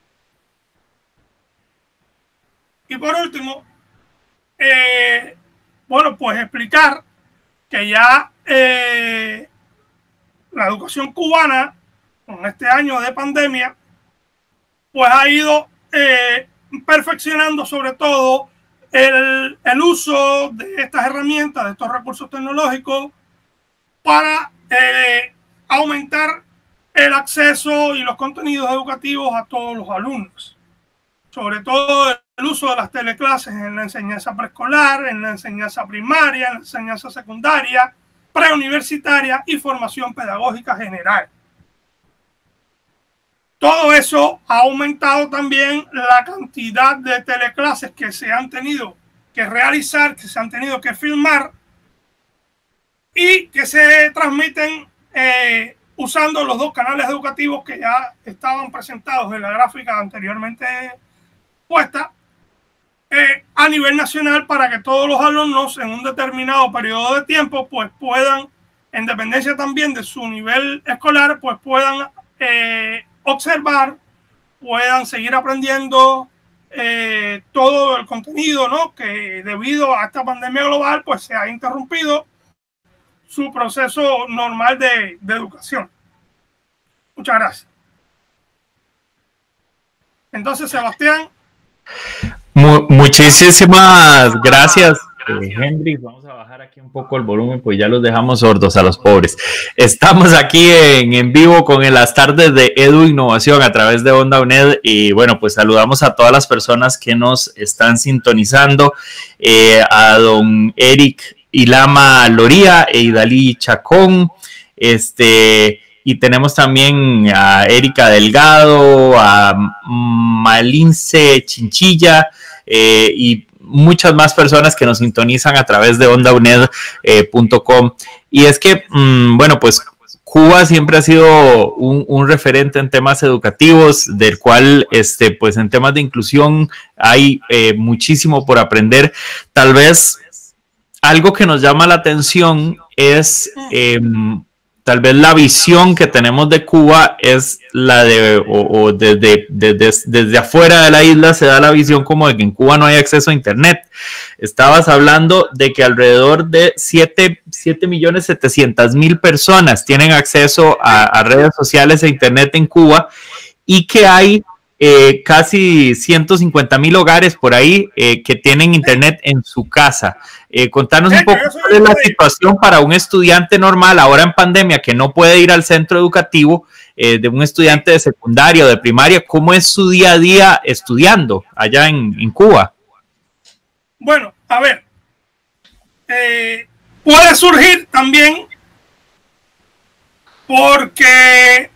S4: y por último, eh, bueno, pues explicar que ya eh, la educación cubana, con este año de pandemia, pues ha ido eh, perfeccionando sobre todo el, el uso de estas herramientas, de estos recursos tecnológicos, para eh, aumentar el acceso y los contenidos educativos a todos los alumnos. Sobre todo el uso de las teleclases en la enseñanza preescolar, en la enseñanza primaria, en la enseñanza secundaria, preuniversitaria y formación pedagógica general. Todo eso ha aumentado también la cantidad de teleclases que se han tenido que realizar, que se han tenido que filmar y que se transmiten eh, usando los dos canales educativos que ya estaban presentados en la gráfica anteriormente puesta eh, a nivel nacional, para que todos los alumnos en un determinado periodo de tiempo pues puedan, en dependencia también de su nivel escolar, pues puedan eh, observar, puedan seguir aprendiendo eh, todo el contenido, ¿no? Que debido a esta pandemia global pues se ha interrumpido su proceso normal de, de educación. Muchas gracias. Entonces, Sebastián.
S2: Mu muchísimas gracias, eh, Henry. Vamos a bajar aquí un poco el volumen, pues ya los dejamos sordos a los pobres. Estamos aquí en, en vivo con en las tardes de Edu Innovación a través de Onda UNED y bueno, pues saludamos a todas las personas que nos están sintonizando, eh, a don Eric Ilama Loría e Idalí Chacón, este... y tenemos también a Erika Delgado, a Malince Chinchilla eh, y muchas más personas que nos sintonizan a través de onda u n e d punto com. Y es que, mmm, bueno, pues Cuba siempre ha sido un, un referente en temas educativos, del cual, este, pues en temas de inclusión hay eh, muchísimo por aprender. Tal vez algo que nos llama la atención es eh, tal vez la visión que tenemos de Cuba es la de, o, o desde, desde, desde afuera de la isla se da la visión como de que en Cuba no hay acceso a internet. Estabas hablando de que alrededor de siete millones setecientas mil personas tienen acceso a, a redes sociales e internet en Cuba y que hay eh, casi ciento cincuenta mil hogares por ahí eh, que tienen internet en su casa. Eh, contanos un poco de la situación para un estudiante normal ahora en pandemia que no puede ir al centro educativo, eh, de un estudiante de secundaria o de primaria. ¿Cómo es su día a día estudiando allá en, en Cuba?
S4: Bueno, a ver, eh, puede surgir también porque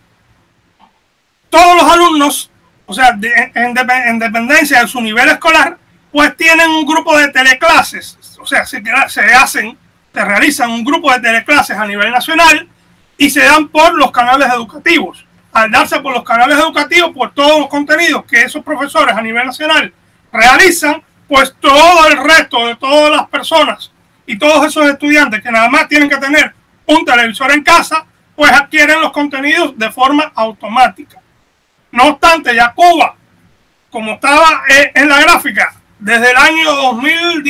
S4: todos los alumnos, o sea, de, en, en dependencia de su nivel escolar, pues tienen un grupo de teleclases, o sea, se, se hacen, se realizan un grupo de teleclases a nivel nacional y se dan por los canales educativos. Al darse por los canales educativos, por todos los contenidos que esos profesores a nivel nacional realizan, pues todo el resto de todas las personas y todos esos estudiantes que nada más tienen que tener un televisor en casa, pues adquieren los contenidos de forma automática. No obstante, ya Cuba, como estaba en la gráfica, desde el año dos mil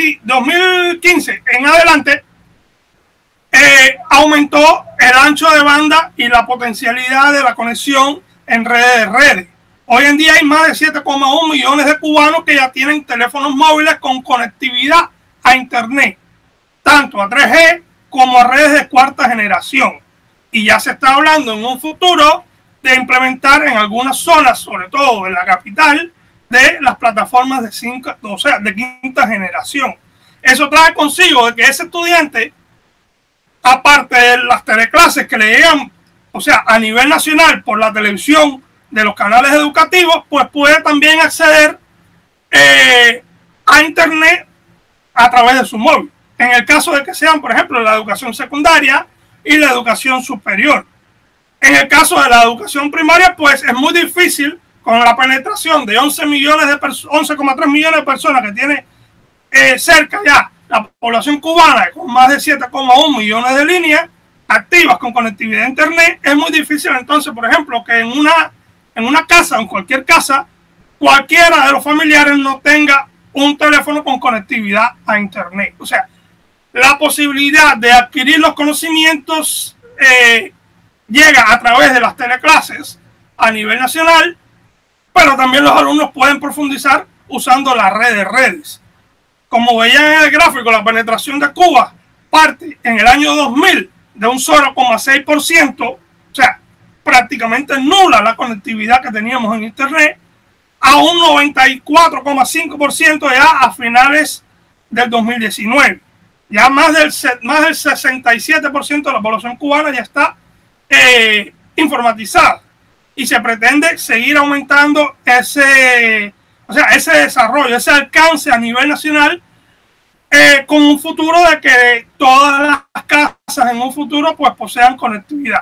S4: quince en adelante, eh, aumentó el ancho de banda y la potencialidad de la conexión en redes de redes. Hoy en día hay más de siete coma uno millones de cubanos que ya tienen teléfonos móviles con conectividad a internet, tanto a tres G como a redes de cuarta generación. Y ya se está hablando en un futuro de implementar en algunas zonas, sobre todo en la capital, de las plataformas de, cinco, o sea, de quinta generación. Eso trae consigo de que ese estudiante, aparte de las teleclases que le llegan, o sea, a nivel nacional por la televisión de los canales educativos, pues puede también acceder eh, a internet a través de su móvil. En el caso de que sean, por ejemplo, la educación secundaria y la educación superior. En el caso de la educación primaria, pues es muy difícil con la penetración de once coma tres millones de personas que tiene eh, cerca ya la población cubana, con más de siete coma uno millones de líneas activas con conectividad a internet. Es muy difícil entonces, por ejemplo, que en una, en una casa o en cualquier casa, cualquiera de los familiares no tenga un teléfono con conectividad a internet. O sea, la posibilidad de adquirir los conocimientos eh, llega a través de las teleclases a nivel nacional, pero también los alumnos pueden profundizar usando la red de redes. Como veían en el gráfico, la penetración de Cuba parte en el año dos mil de un cero coma seis por ciento, o sea, prácticamente nula la conectividad que teníamos en internet, a un noventa y cuatro coma cinco por ciento ya a finales del dos mil diecinueve. Ya más del, más del sesenta y siete por ciento de la población cubana ya está eh, informatizada. Y se pretende seguir aumentando ese, o sea, ese desarrollo, ese alcance a nivel nacional, eh, con un futuro de que todas las casas en un futuro pues posean conectividad.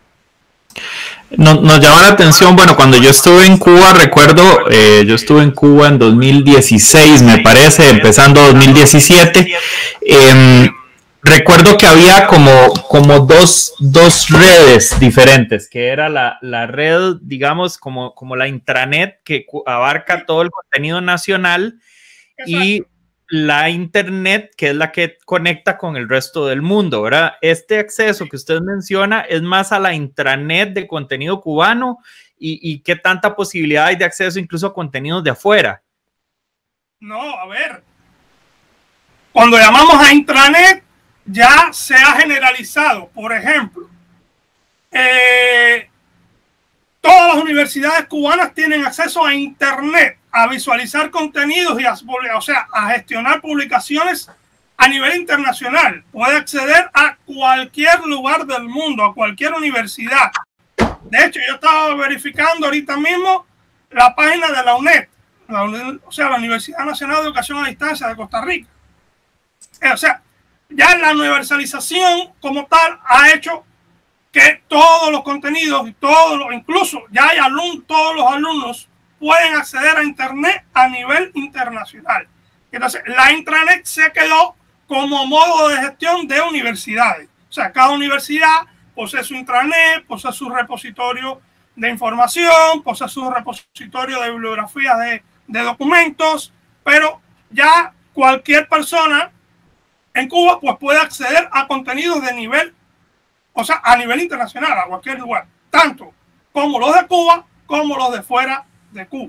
S2: Nos, nos llama la atención, bueno, cuando yo estuve en Cuba, recuerdo, eh, yo estuve en Cuba en dos mil dieciséis, me parece, empezando dos mil diecisiete, eh, recuerdo que había como, como dos, dos redes diferentes, que era la, la red, digamos, como, como la intranet, que abarca todo el contenido nacional, y la internet, que es la que conecta con el resto del mundo, ¿verdad? Este acceso que usted menciona es más a la intranet de contenido cubano, y, y qué tanta posibilidad hay de acceso incluso a contenidos de afuera.
S4: No, a ver, cuando llamamos a intranet, ya se ha generalizado. Por ejemplo, eh, todas las universidades cubanas tienen acceso a internet, a visualizar contenidos y a, o sea, a gestionar publicaciones a nivel internacional, puede acceder a cualquier lugar del mundo, a cualquier universidad. De hecho, yo estaba verificando ahorita mismo la página de la UNED, la UNED, o sea, la Universidad Nacional de Educación a Distancia de Costa Rica. Eh, o sea, ya la universalización como tal ha hecho que todos los contenidos y todos los, incluso ya hay alumnos, todos los alumnos pueden acceder a Internet a nivel internacional. Entonces, la intranet se quedó como modo de gestión de universidades. O sea, cada universidad posee su intranet, posee su repositorio de información, posee su repositorio de bibliografía de, de documentos, pero ya cualquier persona en Cuba pues puede acceder a contenidos de nivel, o sea, a nivel internacional, a cualquier lugar, tanto como los de Cuba como los de fuera de Cuba.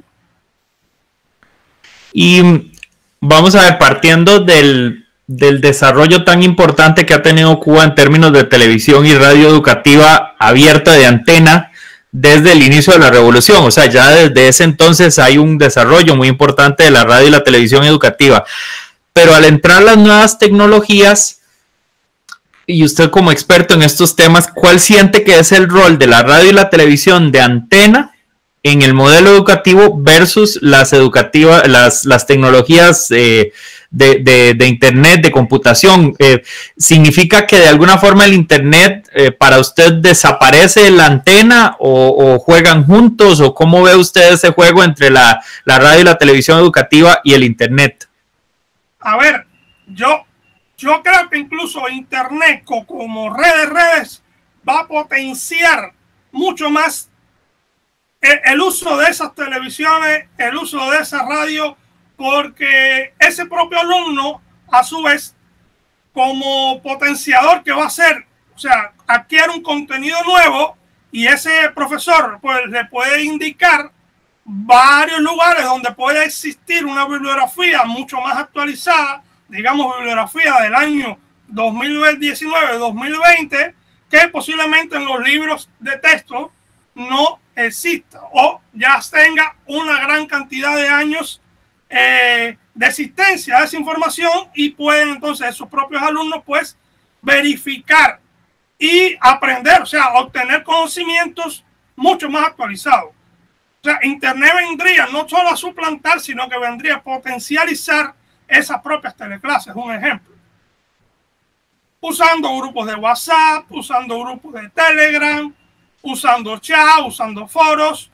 S2: Y vamos a ver, partiendo del, del desarrollo tan importante que ha tenido Cuba en términos de televisión y radio educativa abierta de antena desde el inicio de la revolución, o sea, ya desde ese entonces hay un desarrollo muy importante de la radio y la televisión educativa, pero al entrar las nuevas tecnologías, y usted como experto en estos temas, ¿cuál siente que es el rol de la radio y la televisión de antena en el modelo educativo versus las educativas, las, las tecnologías eh, de, de, de internet, de computación? Eh, ¿Significa que de alguna forma el internet eh, para usted desaparece la antena o, o juegan juntos? ¿O cómo ve usted ese juego entre la, la radio y la televisión educativa y el internet?
S4: A ver, yo, yo creo que incluso internet como red de redes va a potenciar mucho más el uso de esas televisiones, el uso de esa radio, porque ese propio alumno, a su vez, como potenciador que va a ser, o sea, adquiere un contenido nuevo y ese profesor pues le puede indicar varios lugares donde puede existir una bibliografía mucho más actualizada, digamos bibliografía del año dos mil diecinueve dos mil veinte, que posiblemente en los libros de texto no exista o ya tenga una gran cantidad de años eh, de existencia de esa información, y pueden entonces sus propios alumnos pues verificar y aprender, o sea, obtener conocimientos mucho más actualizados. O sea, internet vendría no solo a suplantar, sino que vendría a potencializar esas propias teleclases. Un ejemplo, usando grupos de WhatsApp, usando grupos de Telegram, usando chat, usando foros.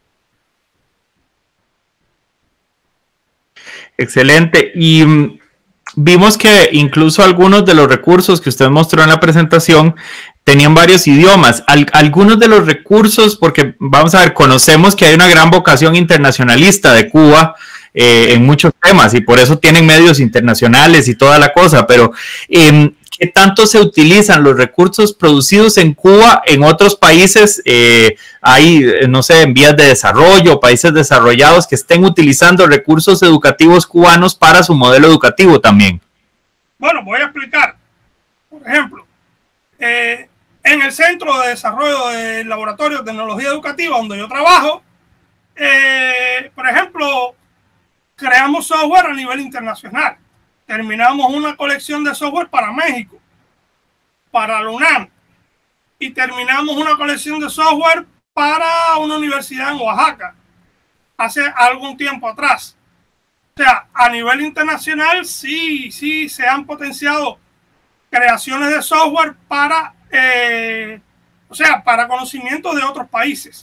S2: Excelente. Y um, vimos que incluso algunos de los recursos que usted mostró en la presentación tenían varios idiomas. Al, algunos de los recursos, porque vamos a ver, conocemos que hay una gran vocación internacionalista de Cuba eh, en muchos temas, y por eso tienen medios internacionales y toda la cosa, pero eh, ¿qué tanto se utilizan los recursos producidos en Cuba en otros países? Eh, hay, no sé, en vías de desarrollo, países desarrollados que estén utilizando recursos educativos cubanos para su modelo educativo también.
S4: Bueno, voy a explicar. Por ejemplo, eh, en el Centro de Desarrollo del Laboratorio de Tecnología Educativa, donde yo trabajo, eh, por ejemplo, creamos software a nivel internacional. Terminamos una colección de software para México, para la UNAM, y terminamos una colección de software para una universidad en Oaxaca, hace algún tiempo atrás. O sea, a nivel internacional sí, sí se han potenciado creaciones de software para, eh, o sea, para conocimientos de otros países.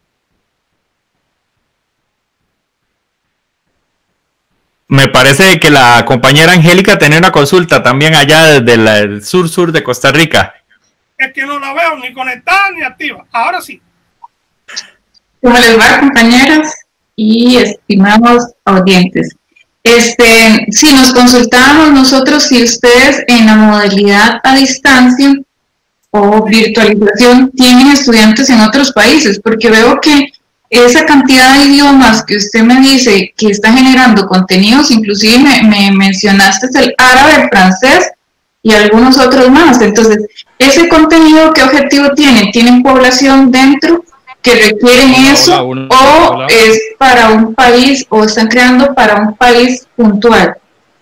S2: Me parece que la compañera Angélica tenía una consulta también allá desde la, el sur-sur de Costa Rica.
S4: Es que no la veo ni conectada ni activa. Ahora sí.
S3: ¿Cómo les va, compañeros y estimados oyentes? Este, si nos consultábamos nosotros, si ustedes en la modalidad a distancia o virtualización tienen estudiantes en otros países, porque veo que esa cantidad de idiomas que usted me dice que está generando contenidos, inclusive me, me mencionaste el árabe, el francés y algunos otros más. Entonces, ese contenido, ¿qué objetivo tiene? ¿Tienen población dentro que requieren hola, eso hola, hola, o hola. es para un país o están creando para un país puntual?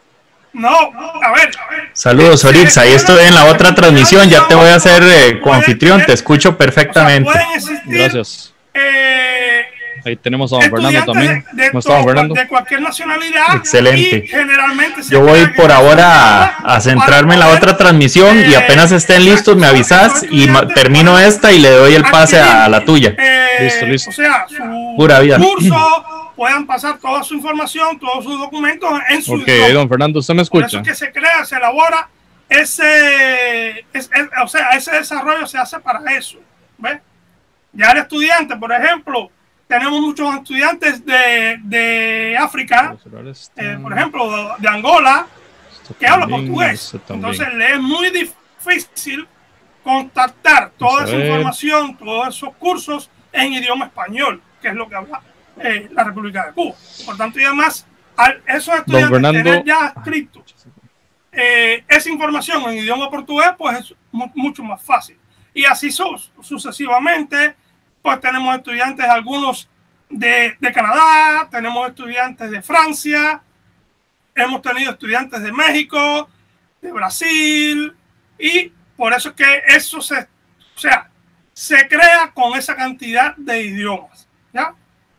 S4: No, a ver.
S2: Saludos, Orix. Ahí estoy en la otra transmisión. Ya te voy a hacer eh, coanfitrión. Te escucho perfectamente.
S4: O sea, pueden existir,
S5: gracias.
S4: Eh,
S5: Ahí tenemos a don Fernando también.
S4: De, de,
S5: ¿Cómo está, don Fernando?
S4: De cualquier nacionalidad.
S2: Excelente.
S4: Y generalmente
S2: yo voy por ahora a centrarme en la otra transmisión y apenas estén listos me avisas y termino esta y le doy el pase a la tuya.
S4: Eh,
S5: listo, listo.
S4: O sea, su
S2: pura vida.
S4: Curso, puedan pasar toda su información, todos sus documentos en su
S5: Ok,
S4: idioma.
S5: don Fernando, ¿usted me escucha?
S4: Por eso es que se crea, se elabora ese, es, es, o sea, ese desarrollo se hace para eso. ¿Ves? Ya el estudiante, por ejemplo, tenemos muchos estudiantes de, de África, eh, por ejemplo, de, de Angola, que hablan portugués. Entonces le es muy difícil contactar toda esa información, todos esos cursos en idioma español, que es lo que habla eh, la República de Cuba. Por tanto, y además, al esos estudiantes
S5: Fernando,
S4: tener ya escrito eh, esa información en idioma portugués, pues es mu mucho más fácil. Y así su sucesivamente, pues tenemos estudiantes, algunos de, de Canadá, tenemos estudiantes de Francia, hemos tenido estudiantes de México, de Brasil, y por eso es que eso se, o sea, se crea con esa cantidad de idiomas, ¿ya?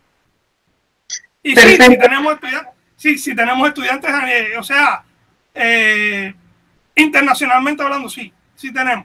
S4: Y sí, si tenemos estudiantes, sí, si tenemos estudiantes, eh, o sea, eh, internacionalmente hablando, sí, sí tenemos.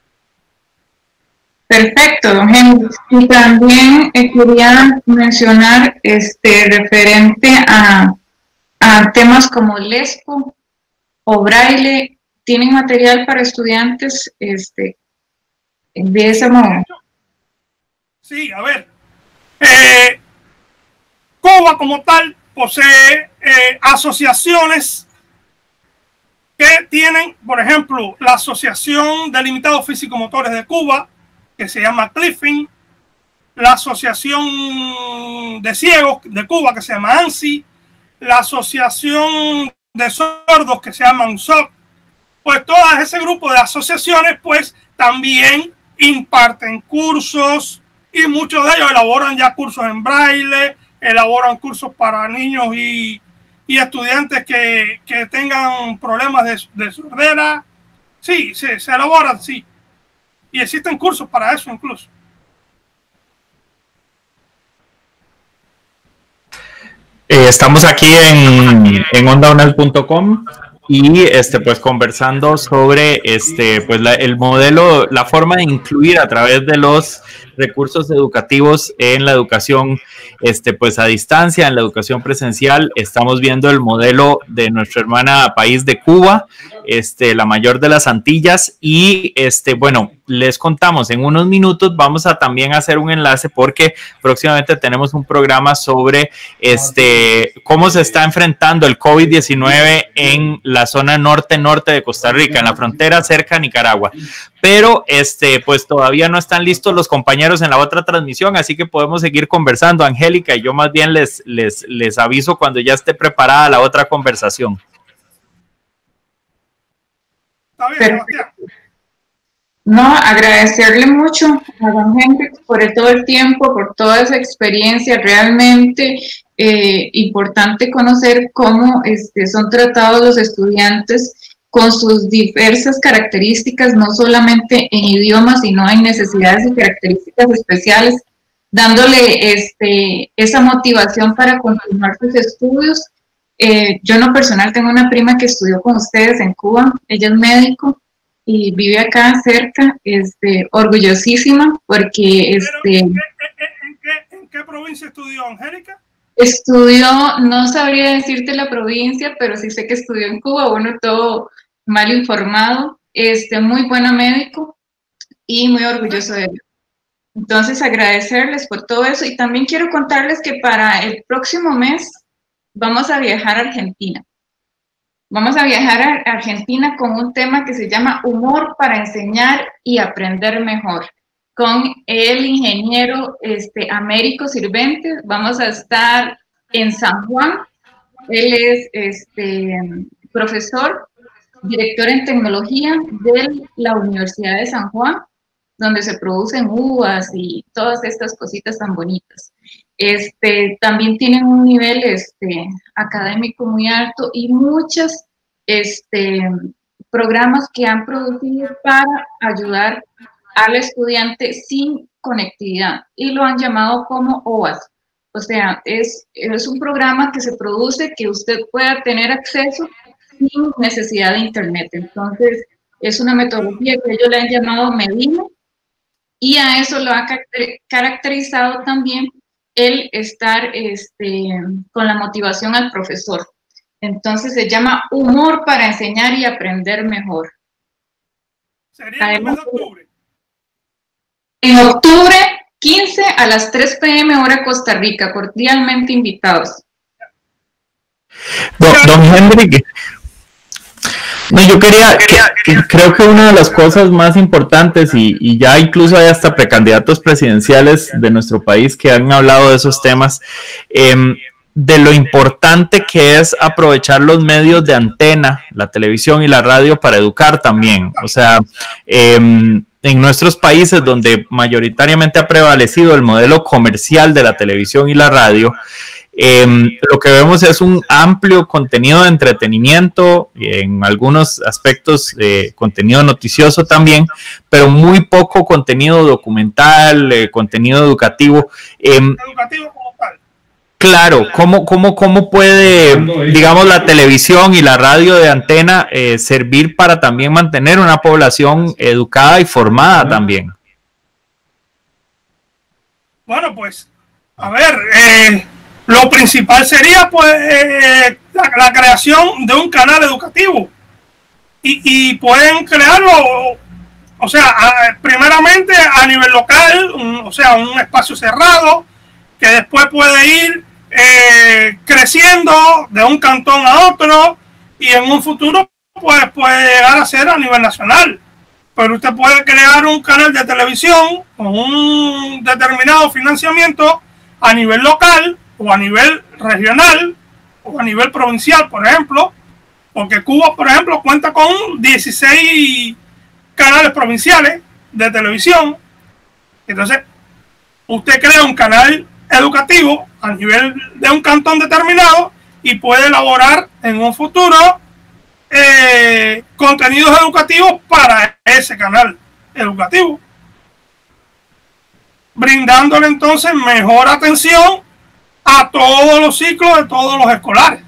S3: Perfecto, don Henry. Y también eh, quería mencionar este referente a, a temas como Lespo o Braille. ¿Tienen material para estudiantes este, de ese modo?
S4: Sí, a ver. Eh, Cuba como tal posee eh, asociaciones que tienen, por ejemplo, la Asociación de Limitados Físico-Motores de Cuba, que se llama Cliffing, la Asociación de Ciegos de Cuba, que se llama ANSI, la Asociación de Sordos, que se llama UNSOC. Pues todo ese grupo de asociaciones, pues también imparten cursos y muchos de ellos elaboran ya cursos en braille, elaboran cursos para niños y, y estudiantes que, que tengan problemas de, de sordera. Sí, sí, se elaboran, sí. Y existen cursos para eso incluso.
S2: Eh, estamos aquí en, en onda uned punto com y este, pues conversando sobre este, pues la, el modelo, la forma de incluir a través de los recursos educativos en la educación este, pues a distancia, en la educación presencial. Estamos viendo el modelo de nuestra hermana país de Cuba, este, la mayor de las Antillas, y este, bueno, les contamos en unos minutos, vamos a también hacer un enlace porque próximamente tenemos un programa sobre este, cómo se está enfrentando el COVID diecinueve en la zona norte-norte de Costa Rica, en la frontera cerca a Nicaragua. Pero este, pues todavía no están listos los compañeros en la otra transmisión, así que podemos seguir conversando, Angélica, y yo más bien les, les, les aviso cuando ya esté preparada la otra conversación.
S4: Está bien, Sebastián.
S3: No, agradecerle mucho a don Henry por el, todo el tiempo, por toda esa experiencia. Realmente eh, importante conocer cómo este, son tratados los estudiantes con sus diversas características, no solamente en idiomas, sino en necesidades y características especiales, dándole este, esa motivación para continuar sus estudios. Eh, yo en lo personal tengo una prima que estudió con ustedes en Cuba, ella es médico, y vive acá cerca, este, orgullosísima porque este,
S4: ¿En qué, en, qué, ¿En qué provincia estudió, Angélica?
S3: Estudió, no sabría decirte la provincia, pero sí sé que estudió en Cuba, bueno, todo mal informado, este, muy buena médico y muy orgulloso de ello. Entonces agradecerles por todo eso y también quiero contarles que para el próximo mes vamos a viajar a Argentina. Vamos a viajar a Argentina con un tema que se llama Humor para enseñar y aprender mejor. Con el ingeniero este, Américo Sirventes. Vamos a estar en San Juan. Él es este, profesor, director en tecnología de la Universidad de San Juan, donde se producen uvas y todas estas cositas tan bonitas. Este, también tienen un nivel este, académico muy alto y muchas este, programas que han producido para ayudar al estudiante sin conectividad y lo han llamado como O A S. O sea, es, es un programa que se produce que usted pueda tener acceso sin necesidad de internet. Entonces, es una metodología que ellos le han llamado Medina y a eso lo ha caracterizado también el estar este, con la motivación al profesor. Entonces, se llama Humor para enseñar y aprender mejor.
S4: ¿Sería el mes de octubre?
S3: En octubre quince a las tres pe eme hora Costa Rica, cordialmente invitados.
S2: Don, don Henry, no, yo quería, que, creo que una de las cosas más importantes, y, y ya incluso hay hasta precandidatos presidenciales de nuestro país que han hablado de esos temas, eh, de lo importante que es aprovechar los medios de antena, la televisión y la radio para educar también. O sea, eh, en nuestros países donde mayoritariamente ha prevalecido el modelo comercial de la televisión y la radio, eh, lo que vemos es un amplio contenido de entretenimiento, en algunos aspectos eh, contenido noticioso también, pero muy poco contenido documental, eh, contenido educativo. Eh,
S4: educativo como tal.
S2: Claro, ¿cómo, cómo, cómo puede, digamos, la televisión y la radio de antena eh, servir para también mantener una población educada y formada también?
S4: Bueno, pues, a ver, eh, lo principal sería pues eh, la, la creación de un canal educativo y, y pueden crearlo, o sea, a, primeramente a nivel local, un, o sea, un espacio cerrado que después puede ir Eh, creciendo de un cantón a otro y en un futuro pues puede llegar a ser a nivel nacional. Pero usted puede crear un canal de televisión con un determinado financiamiento a nivel local o a nivel regional o a nivel provincial, por ejemplo, porque Cuba, por ejemplo, cuenta con dieciséis canales provinciales de televisión. Entonces, usted crea un canal educativo a nivel de un cantón determinado y puede elaborar en un futuro eh, contenidos educativos para ese canal educativo, brindándole entonces mejor atención a todos los ciclos de todos los escolares.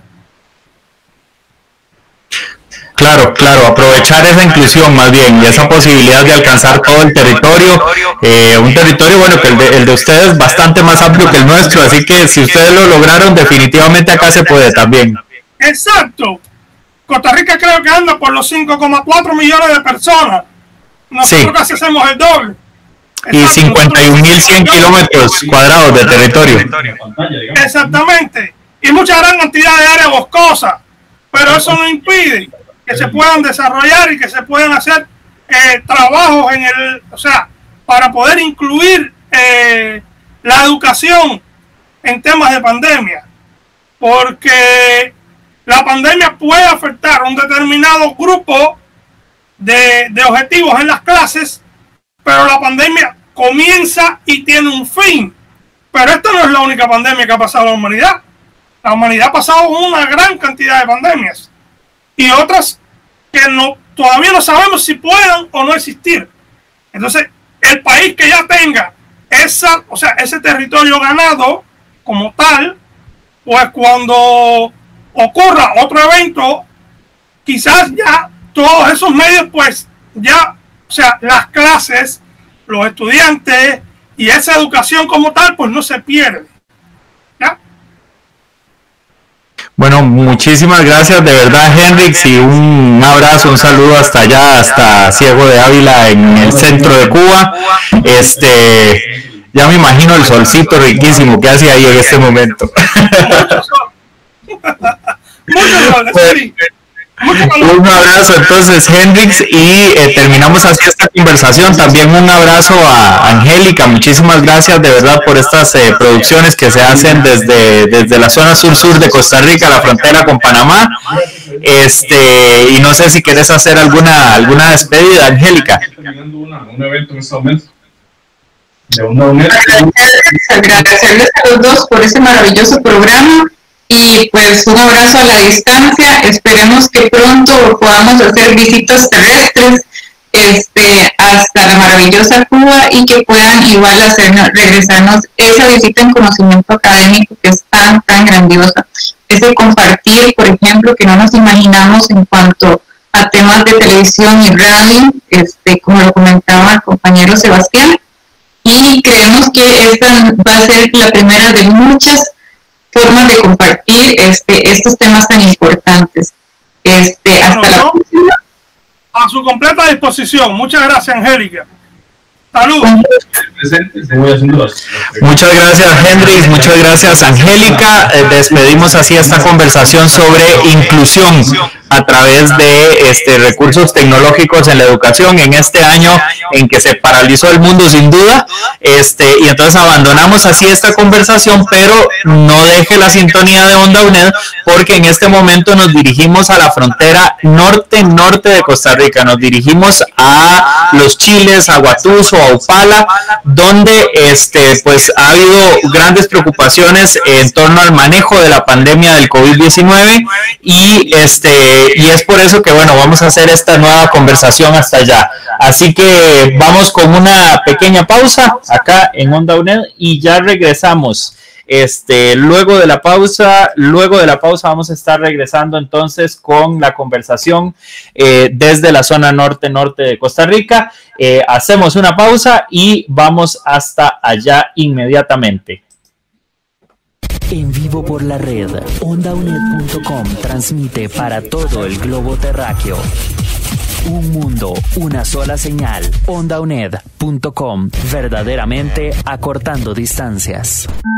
S2: Claro, claro, aprovechar esa inclusión más bien y esa posibilidad de alcanzar todo el territorio, eh, un territorio, bueno, que el de, el de ustedes es bastante más amplio que el nuestro, así que si ustedes lo lograron, definitivamente acá se puede también.
S4: Exacto. Costa Rica creo que anda por los cinco coma cuatro millones de personas. Nosotros sí. Casi hacemos el doble.
S2: Exacto. Y cincuenta y un mil cien kilómetros cuadrados de territorio.
S4: Exactamente. Y mucha gran cantidad de área boscosa, pero eso no impide que se puedan desarrollar y que se puedan hacer eh, trabajos en el, o sea, para poder incluir eh, la educación en temas de pandemia, porque la pandemia puede afectar a un determinado grupo de, de objetivos en las clases, pero la pandemia comienza y tiene un fin. Pero esta no es la única pandemia que ha pasado a la humanidad. La humanidad ha pasado una gran cantidad de pandemias y otras que no, todavía no sabemos si puedan o no existir. Entonces, el país que ya tenga esa, o sea, ese territorio ganado como tal, pues cuando ocurra otro evento, quizás ya todos esos medios, pues ya, o sea, las clases, los estudiantes y esa educación como tal, pues no se pierde. ¿Ya?
S2: Bueno, muchísimas gracias de verdad, Henrix, y un abrazo, un saludo hasta allá, hasta Ciego de Ávila, en el centro de Cuba. Este, ya me imagino el solcito riquísimo que hace ahí en este momento. Un abrazo entonces, Henrix, y eh, terminamos así esta conversación. También un abrazo a Angélica, muchísimas gracias de verdad por estas eh, producciones que se hacen desde, desde la zona sur-sur de Costa Rica, la frontera con Panamá. Este, y no sé si quieres hacer alguna, alguna despedida, Angélica.
S5: Un evento en este momento.
S3: Agradecerles a los dos por ese maravilloso programa. y pues un abrazo a la distancia. Esperemos que pronto podamos hacer visitas terrestres este, hasta la maravillosa Cuba y que puedan igual hacernos, regresarnos esa visita en conocimiento académico que es tan, tan grandiosa. Ese compartir, por ejemplo, que no nos imaginamos en cuanto a temas de televisión y radio, este, como lo comentaba el compañero Sebastián, y creemos que esta va a ser la primera de muchas formas de compartir este, estos temas tan importantes. Este, hasta bueno, la próxima.
S4: A su completa disposición. Muchas gracias, Angélica. Salud.
S2: Muchas gracias, Hendrix. Muchas gracias, Angélica. Eh, despedimos así esta conversación sobre inclusión a través de este, recursos tecnológicos en la educación en este año en que se paralizó el mundo sin duda, este, y entonces abandonamos así esta conversación, pero no deje la sintonía de Onda UNED, porque en este momento nos dirigimos a la frontera norte-norte de Costa Rica, nos dirigimos a Los Chiles, a Guatuso, a Upala, donde este, pues, ha habido grandes preocupaciones en torno al manejo de la pandemia del COVID diecinueve, y este y es por eso que bueno, vamos a hacer esta nueva conversación hasta allá. Así que vamos con una pequeña pausa acá en Onda UNED y ya regresamos. Este, luego de la pausa, luego de la pausa vamos a estar regresando entonces con la conversación eh, desde la zona norte-norte de Costa Rica. Eh, hacemos una pausa y vamos hasta allá inmediatamente.
S1: En vivo por la red, onda u n e d punto com transmite para todo el globo terráqueo. Un mundo, una sola señal. onda u n e d punto com, verdaderamente acortando distancias.